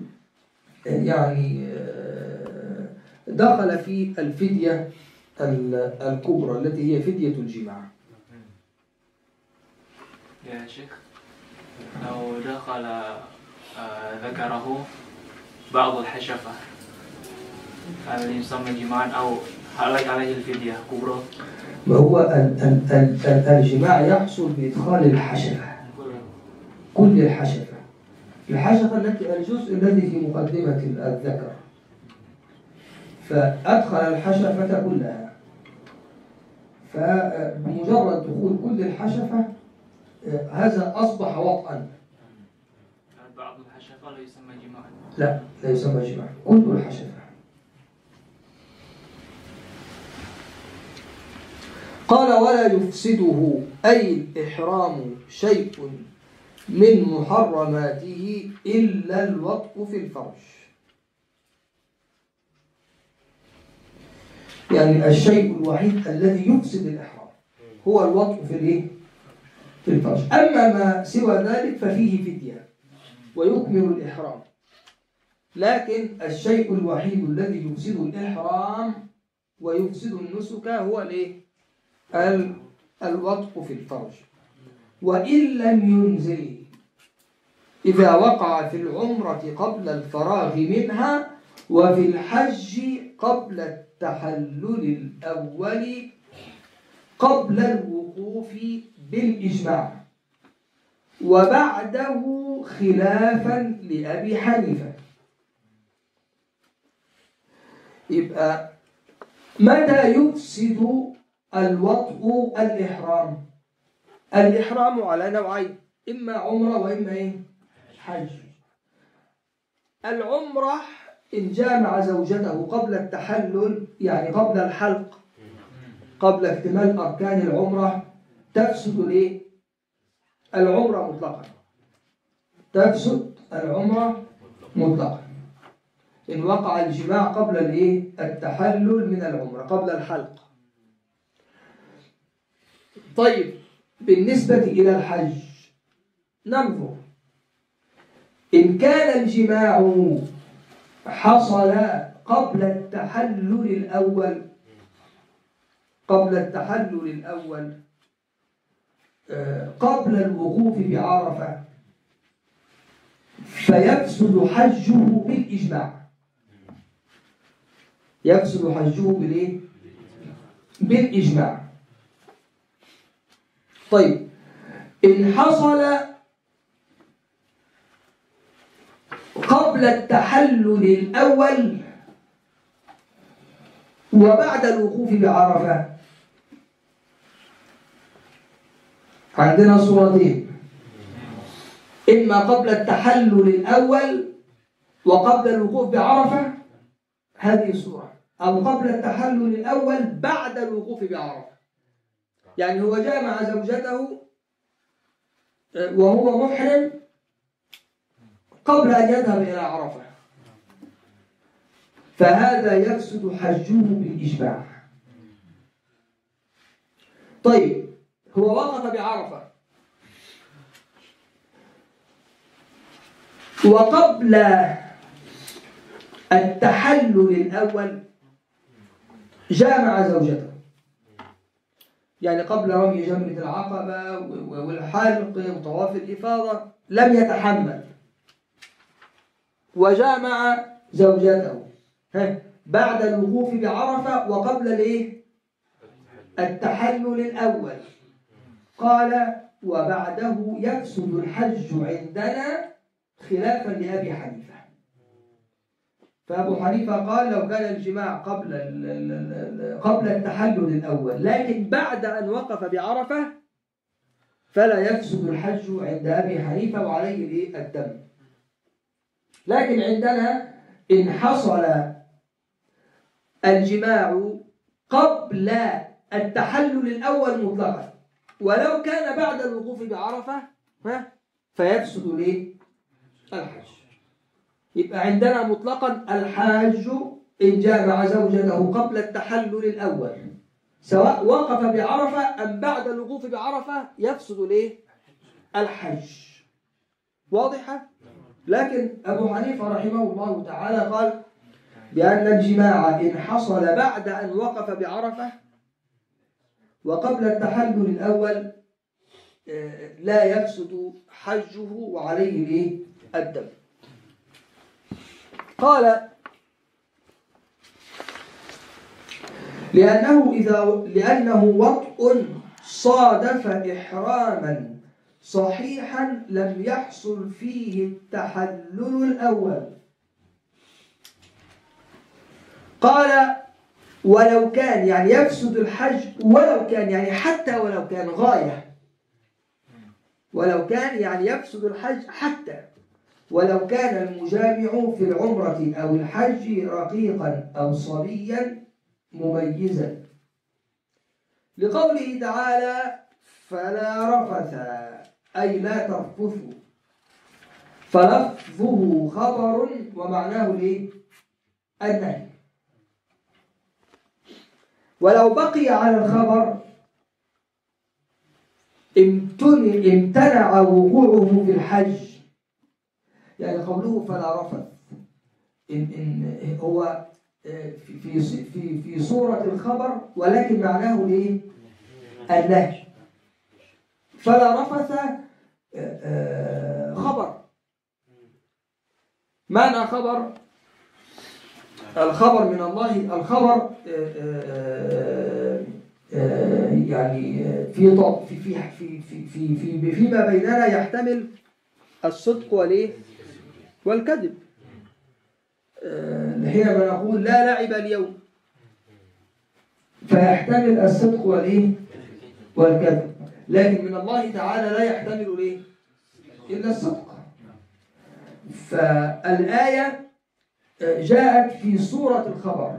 يعني آه دخل في الفدية الكبرى التي هي فدية الجماع. يا شيخ، لو دخل ذكره بعض الحشفة هذا يسمى جماعا أو هل عليه الفدية كبرى؟ ما هو ال ال ال الجماع يحصل بإدخال الحشفة، كل الحشفة، الحشفة التي الجزء الذي في مقدمة الذكر، فأدخل الحشفة كلها. فبمجرد دخول كل الحشفة هذا أصبح وطئا. بعض الحشفة لا يسمى جماعا؟ لا، لا يسمى جماعا، كل الحشفة. قال ولا يفسده أي الإحرام شيء من محرماته إلا الوطء في الفرج. يعني الشيء الوحيد الذي يفسد الإحرام هو الوطء في الإيه؟ في الفرج. أما ما سوى ذلك ففيه فدية ويكمل الإحرام. لكن الشيء الوحيد الذي يفسد الإحرام ويفسد النسك هو الإيه؟ الوطء في الفرج. وإن لم ينزل إذا وقع في العمرة قبل الفراغ منها وفي الحج قبل التحلل الأول قبل الوقوف بالإجماع، وبعده خلافا لأبي حنيفة. يبقى متى يفسد الوطء الإحرام؟ الإحرام على نوعين، إما عمرة وإما إيه؟ حج. العمرة إن جامع زوجته قبل التحلل، يعني قبل الحلق، قبل اكتمال أركان العمرة، تفسد ليه؟ العمرة مطلقا، تفسد العمرة مطلقا إن وقع الجماع قبل الإيه؟ التحلل من العمرة، قبل الحلق. طيب بالنسبة إلى الحج ننظر، إن كان الجماع حصل قبل التحلل الأول، قبل التحلل الأول قبل الوقوف بعرفة، فيفسد حجه بالإجماع، يفسد حجه بالإيه؟ بالإجماع. طيب إن حصل قبل التحلل الأول وبعد الوقوف بعرفة، عندنا صورتين، إما قبل التحلل الأول وقبل الوقوف بعرفة، هذه الصورة، أو قبل التحلل الأول بعد الوقوف بعرفة، يعني هو جامع زوجته وهو محرم قبل أن يذهب إلى عرفة، فهذا يفسد حجه بالإجماع. طيب هو وقف بعرفة وقبل التحلل الأول جامع زوجته، يعني قبل رمي جمرة العقبة والحلق وطواف الإفاضة لم يتحمل وجامع زوجته بعد الوقوف بعرفة وقبل الايه؟ التحلل الأول، قال وبعده يفسد الحج عندنا خلافا لأبي حنيفة. فأبو حنيفة قال لو كان الجماع قبل قبل التحلل الأول لكن بعد أن وقف بعرفة فلا يفسد الحج عند أبي حنيفة وعليه الدم. لكن عندنا إن حصل الجماع قبل التحلل الأول مطلقا ولو كان بعد الوقوف بعرفة فيفسد ليه؟ الحج. يبقى عندنا مطلقا الحاج إن جامع زوجته قبل التحلل الأول سواء وقف بعرفة أم بعد الوقوف بعرفة يفسد ليه؟ الحج. واضحة؟ لكن أبو حنيفة رحمه الله تعالى قال بأن الجماع إن حصل بعد أن وقف بعرفة وقبل التحلل الأول لا يفسد حجه وعليه الدم. قال لأنه إذا لأنه وطء صادف إحراما صحيحا لم يحصل فيه التحلل الأول. قال ولو كان يعني يفسد الحج ولو كان يعني حتى ولو كان غاية، ولو كان يعني يفسد الحج حتى ولو كان المجامع في العمرة أو الحج رقيقا أو صبيا مميزا، لقوله تعالى فلا رفث أي لا ترفثوا، فلفظه خبر ومعناه ليه؟ النهي. ولو بقي على الخبر امتنع وقوعه في الحج، يعني قوله فلا رفث إن إن هو في في في في صورة الخبر ولكن معناه ايه؟ النهي. فلا رفث خبر، معنى خبر الخبر من الله، الخبر يعني في في في في في في فيما بيننا يحتمل الصدق والايه والكذب. حينما نقول لا لعب اليوم فيحتمل الصدق والايه والكذب، لكن من الله تعالى لا يحتمل الايه الا الصدق. فالآية جاءت في صورة الخبر،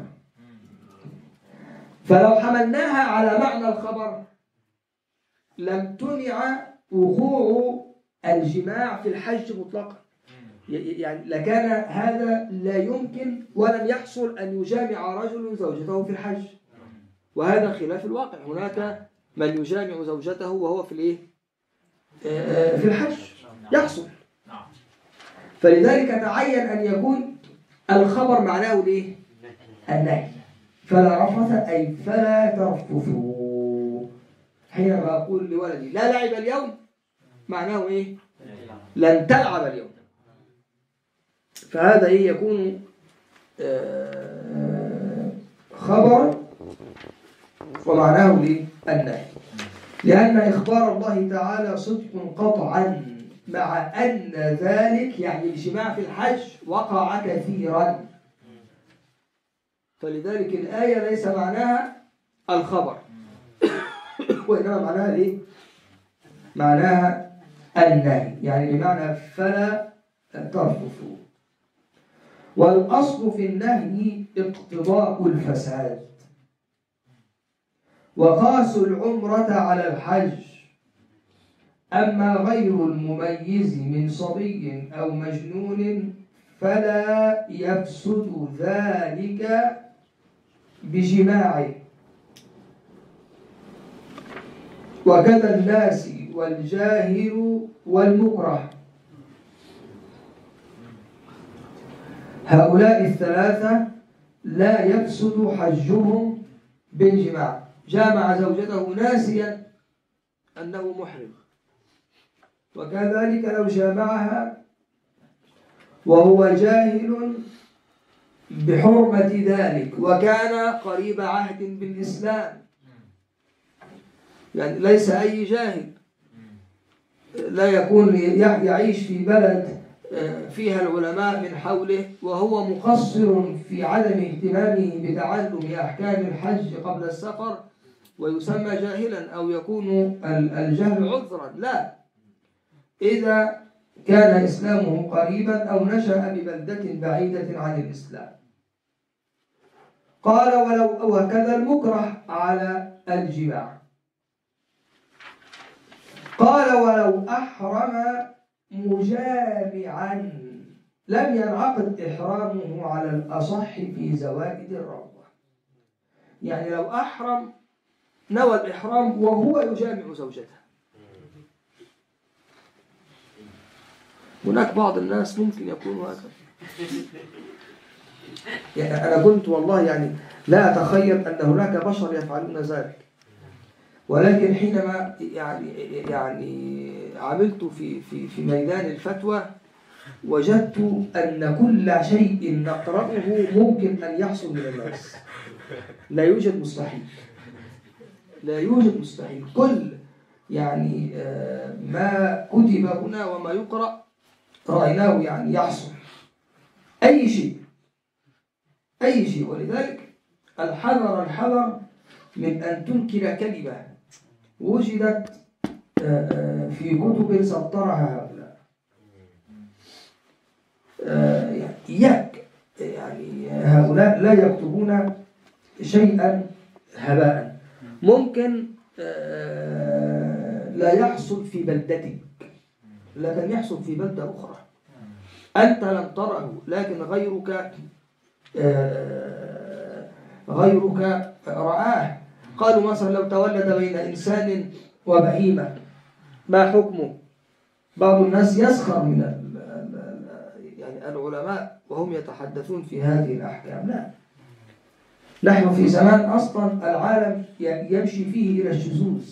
فلو حملناها على معنى الخبر لم تمنع وقوع الجماع في الحج مطلقا، يعني لكان هذا لا يمكن ولم يحصل أن يجامع رجل زوجته في الحج، وهذا خلاف الواقع. هناك من يجامع زوجته وهو في الايه؟ في الحج يحصل. فلذلك تعين أن يكون الخبر معناه الايه؟ النهي. فلا رفث أي فلا ترفثوا. حينما أقول لولدي لا لعب اليوم معناه ايه؟ لن تلعب اليوم. فهذا ايه يكون خبر ومعناه ايه؟ النهي، لأن إخبار الله تعالى صدق قطعا، مع أن ذلك يعني الجماع في الحج وقع كثيرا. فلذلك الآية ليس معناها الخبر وإنما معناها الايه؟ معناها النهي، يعني بمعنى فلا ترفثوا. والأصل في النهي اقتضاء الفساد، وقاسوا العمرة على الحج. أما غير المميز من صبي أو مجنون فلا يفسد ذلك بجماعه، وكذا الناس والجاهل والمكره. هؤلاء الثلاثة لا يفسد حجهم بالجماع. جامع زوجته ناسيا أنه محرم، وكذلك لو جامعها وهو جاهل بحرمة ذلك وكان قريب عهد بالإسلام، يعني ليس أي جاهل، لا يكون يعيش في بلد فيها العلماء من حوله وهو مقصر في عدم اهتمامه بتعلم أحكام الحج قبل السفر ويسمى جاهلا أو يكون الجهل عذرا. لا، إذا كان إسلامه قريبا أو نشأ ببلدة بعيدة عن الإسلام. قال ولو وكذا المكره على الجماع. قال ولو أحرم مجامعا لم ينعقد إحرامه على الأصح في زوائد الروضة. يعني لو أحرم نوى الإحرام وهو يجامع زوجته. هناك بعض الناس ممكن يكونوا هكذا. يعني أنا كنت والله يعني لا أتخيل أن هناك بشر يفعلون ذلك، ولكن حينما يعني يعني عملت في في في ميدان الفتوى وجدت أن كل شيء نقرأه ممكن أن يحصل من الناس. لا يوجد مستحيل، لا يوجد مستحيل. كل يعني ما كتب هنا وما يقرأ رأيناه يعني يحصل أي شيء أي شيء. ولذلك الحذر الحذر من أن تنكر كلمة وجدت في كتب سطرها هؤلاء. إياك يعني هؤلاء لا يكتبون شيئا هباء. ممكن لا يحصل في بلدتك لكن يحصل في بلدة أخرى أنت لم تره، لكن غيرك غيرك رآه. قالوا مثلا لو تولد بين إنسان وبهيمة ما حكمه؟ بعض الناس يسخر من يعني العلماء وهم يتحدثون في هذه الأحكام. لا، نحن في زمان أصلا العالم يمشي فيه إلى الشذوذ.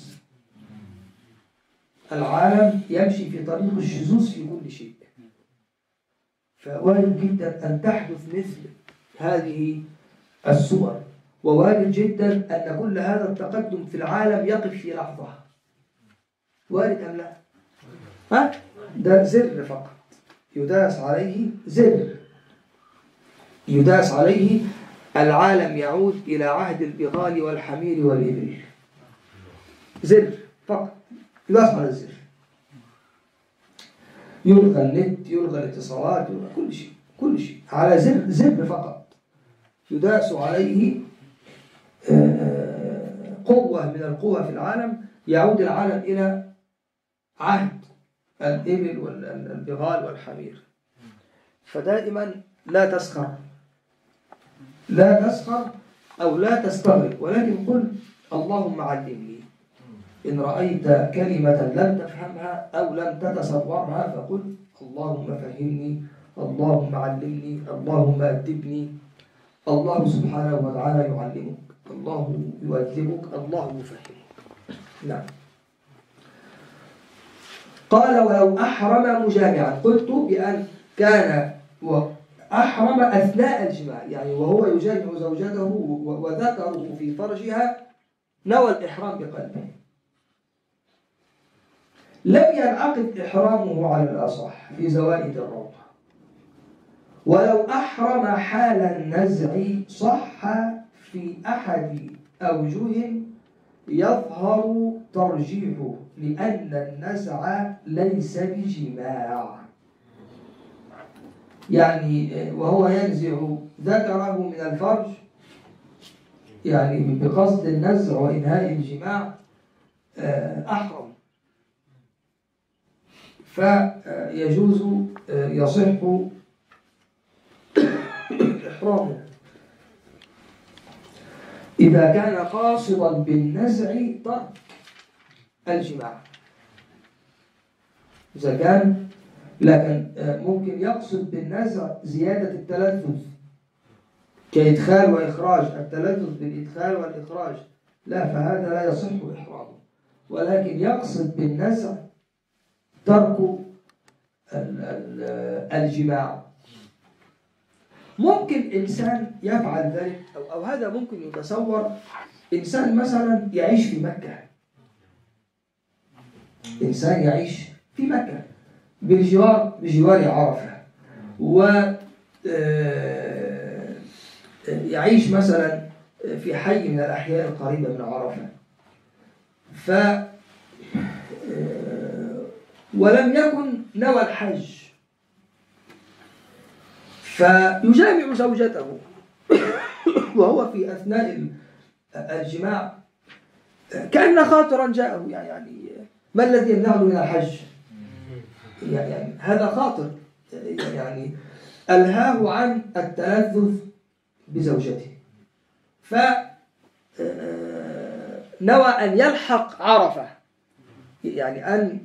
العالم يمشي في طريق الشذوذ في كل شيء. فوارد جدا أن تحدث مثل هذه الصور، ووارد جدا أن كل هذا التقدم في العالم يقف في لحظة. وارد أم لا؟ ها؟ ده زر فقط يداس عليه، زر يداس عليه العالم يعود إلى عهد البغال والحمير والإبل. زر فقط يداس على الزر، يلغى النت، يلغى الاتصالات، يلغى كل شيء. كل شيء على زر زر فقط يداس عليه قوة من القوى في العالم، يعود العالم إلى عهد الإبل والبغال والحمير. فدائما لا تسخر، لا تسخر أو لا تستغرب، ولكن قل اللهم علمني. إن رأيت كلمة لم تفهمها أو لم تتصورها فقل اللهم فهمني، اللهم علمني، اللهم أدبني. الله سبحانه وتعالى يعلمك، الله يؤدبك، الله يفهمك. نعم. قال ولو أحرم مجامعا، قلت بأن كان أحرم أثناء الجماع، يعني وهو يجامع زوجته وذكره في فرجها نوى الإحرام بقلبه، لم ينعقد إحرامه على الأصح في زوائد الروضة. ولو أحرم حال النزع صح في أحد أوجه يظهر ترجيحه، لأن النزع ليس بجماع. يعني وهو ينزع ذكره من الفرج يعني بقصد النزع وإنهاء الجماع أحرم، فيجوز يصح إحرامه إذا كان قاصدا بالنزع ترك الجماع. إذا كان لكن ممكن يقصد بالنزع زيادة التلذذ كإدخال وإخراج، التلذذ بالإدخال والإخراج لا، فهذا لا يصح إحرامه. ولكن يقصد بالنزع ترك الجماع. ممكن إنسان يفعل ذلك أو, أو هذا ممكن يتصور. إنسان مثلا يعيش في مكة، إنسان يعيش في مكة بجوار بجوار عرفة، ويعيش مثلا في حي من الأحياء القريبة من عرفة، ف ولم يكن نوى الحج، فيجامع زوجته وهو في أثناء الجماع كأن خاطرا جاءه، يعني ما الذي يمنعه من الحج؟ يعني هذا خاطر يعني ألهاه عن التلذذ بزوجته، فنوى أن يلحق عرفة، يعني أن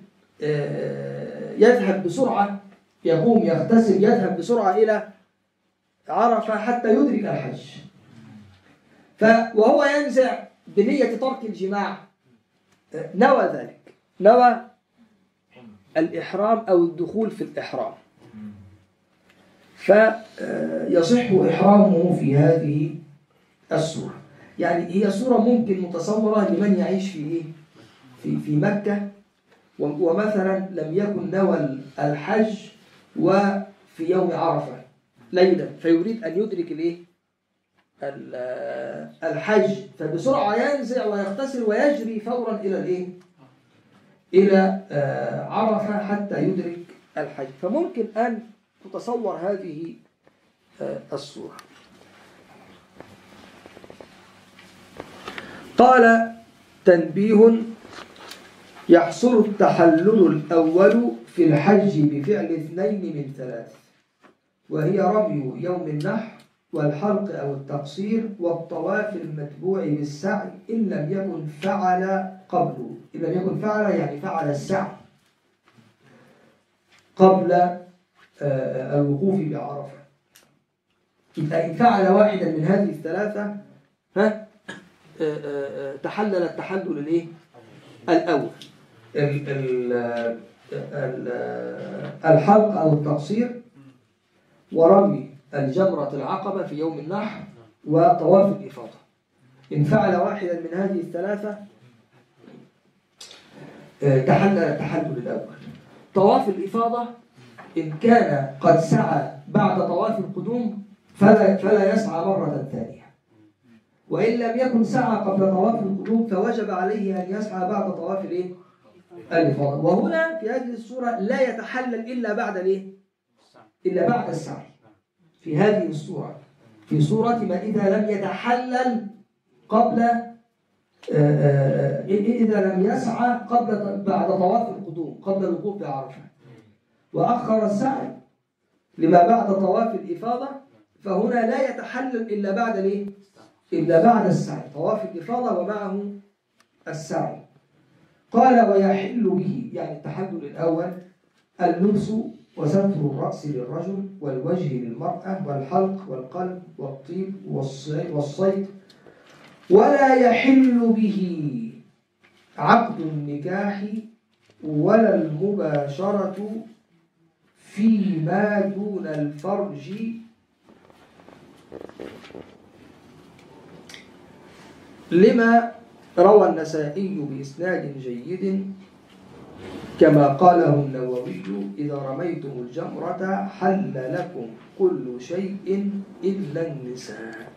يذهب بسرعة، يقوم يغتسل يذهب بسرعة إلى عرفة حتى يدرك الحج. وهو ينزع بنية ترك الجماع نوى ذلك، نوى الإحرام أو الدخول في الإحرام، فيصح إحرامه في هذه الصورة. يعني هي صورة ممكن متصورة لمن يعيش في في في مكة ومثلا لم يكن نوى الحج وفي يوم عرفة ليلا، فيريد أن يدرك الايه الحج، فبسرعة ينزع ويغتسل ويجري فورا إلى الايه إلى عرفة حتى يدرك الحج. فممكن أن تتصور هذه الصورة. قال تنبيه: يحصل التحلل الأول في الحج بفعل اثنين من ثلاث، وهي رمي يوم النحر والحلق أو التقصير والطواف المتبوع بالسعي إن لم يكن فعل قبله. إن لم يكن فعل يعني فعل السعي قبل الوقوف بعرفة. إن فعل واحدا من هذه الثلاثة ها تحلل التحلل الايه الأول، الحلق أو التقصير ورمي الجمرة العقبة في يوم النحر وطواف الإفاضة. إن فعل واحدا من هذه الثلاثة تحلل التحلل الأول. طواف الإفاضة إن كان قد سعى بعد طواف القدوم فلا, فلا يسعى مرة ثانية، وإن لم يكن سعى قبل طواف القدوم فوجب عليه أن يسعى بعد طواف الإيه؟ الإفاضة. وهنا في هذه الصورة لا يتحلل إلا بعد الإيه؟ إلا بعد السعي، في هذه الصورة، في صورة ما إذا لم يتحلل قبل إذا لم يسعى قبل بعد طواف القدوم قبل الوقوف بعرفة، وأخر السعي لما بعد طواف الإفاضة، فهنا لا يتحلل إلا بعد ليه؟ إلا بعد السعي، طواف الإفاضة ومعه السعي. قال ويحل به، يعني التحلل الأول اللبس وستر الرأس للرجل والوجه للمرأة والحلق والقلب والطيب والصيد، ولا يحل به عقد النكاح ولا المباشرة فيما دون الفرج لما روى النسائي بإسناد جيد كما قاله النووي إذا رميتم الجمرة حل لكم كل شيء إلا النساء.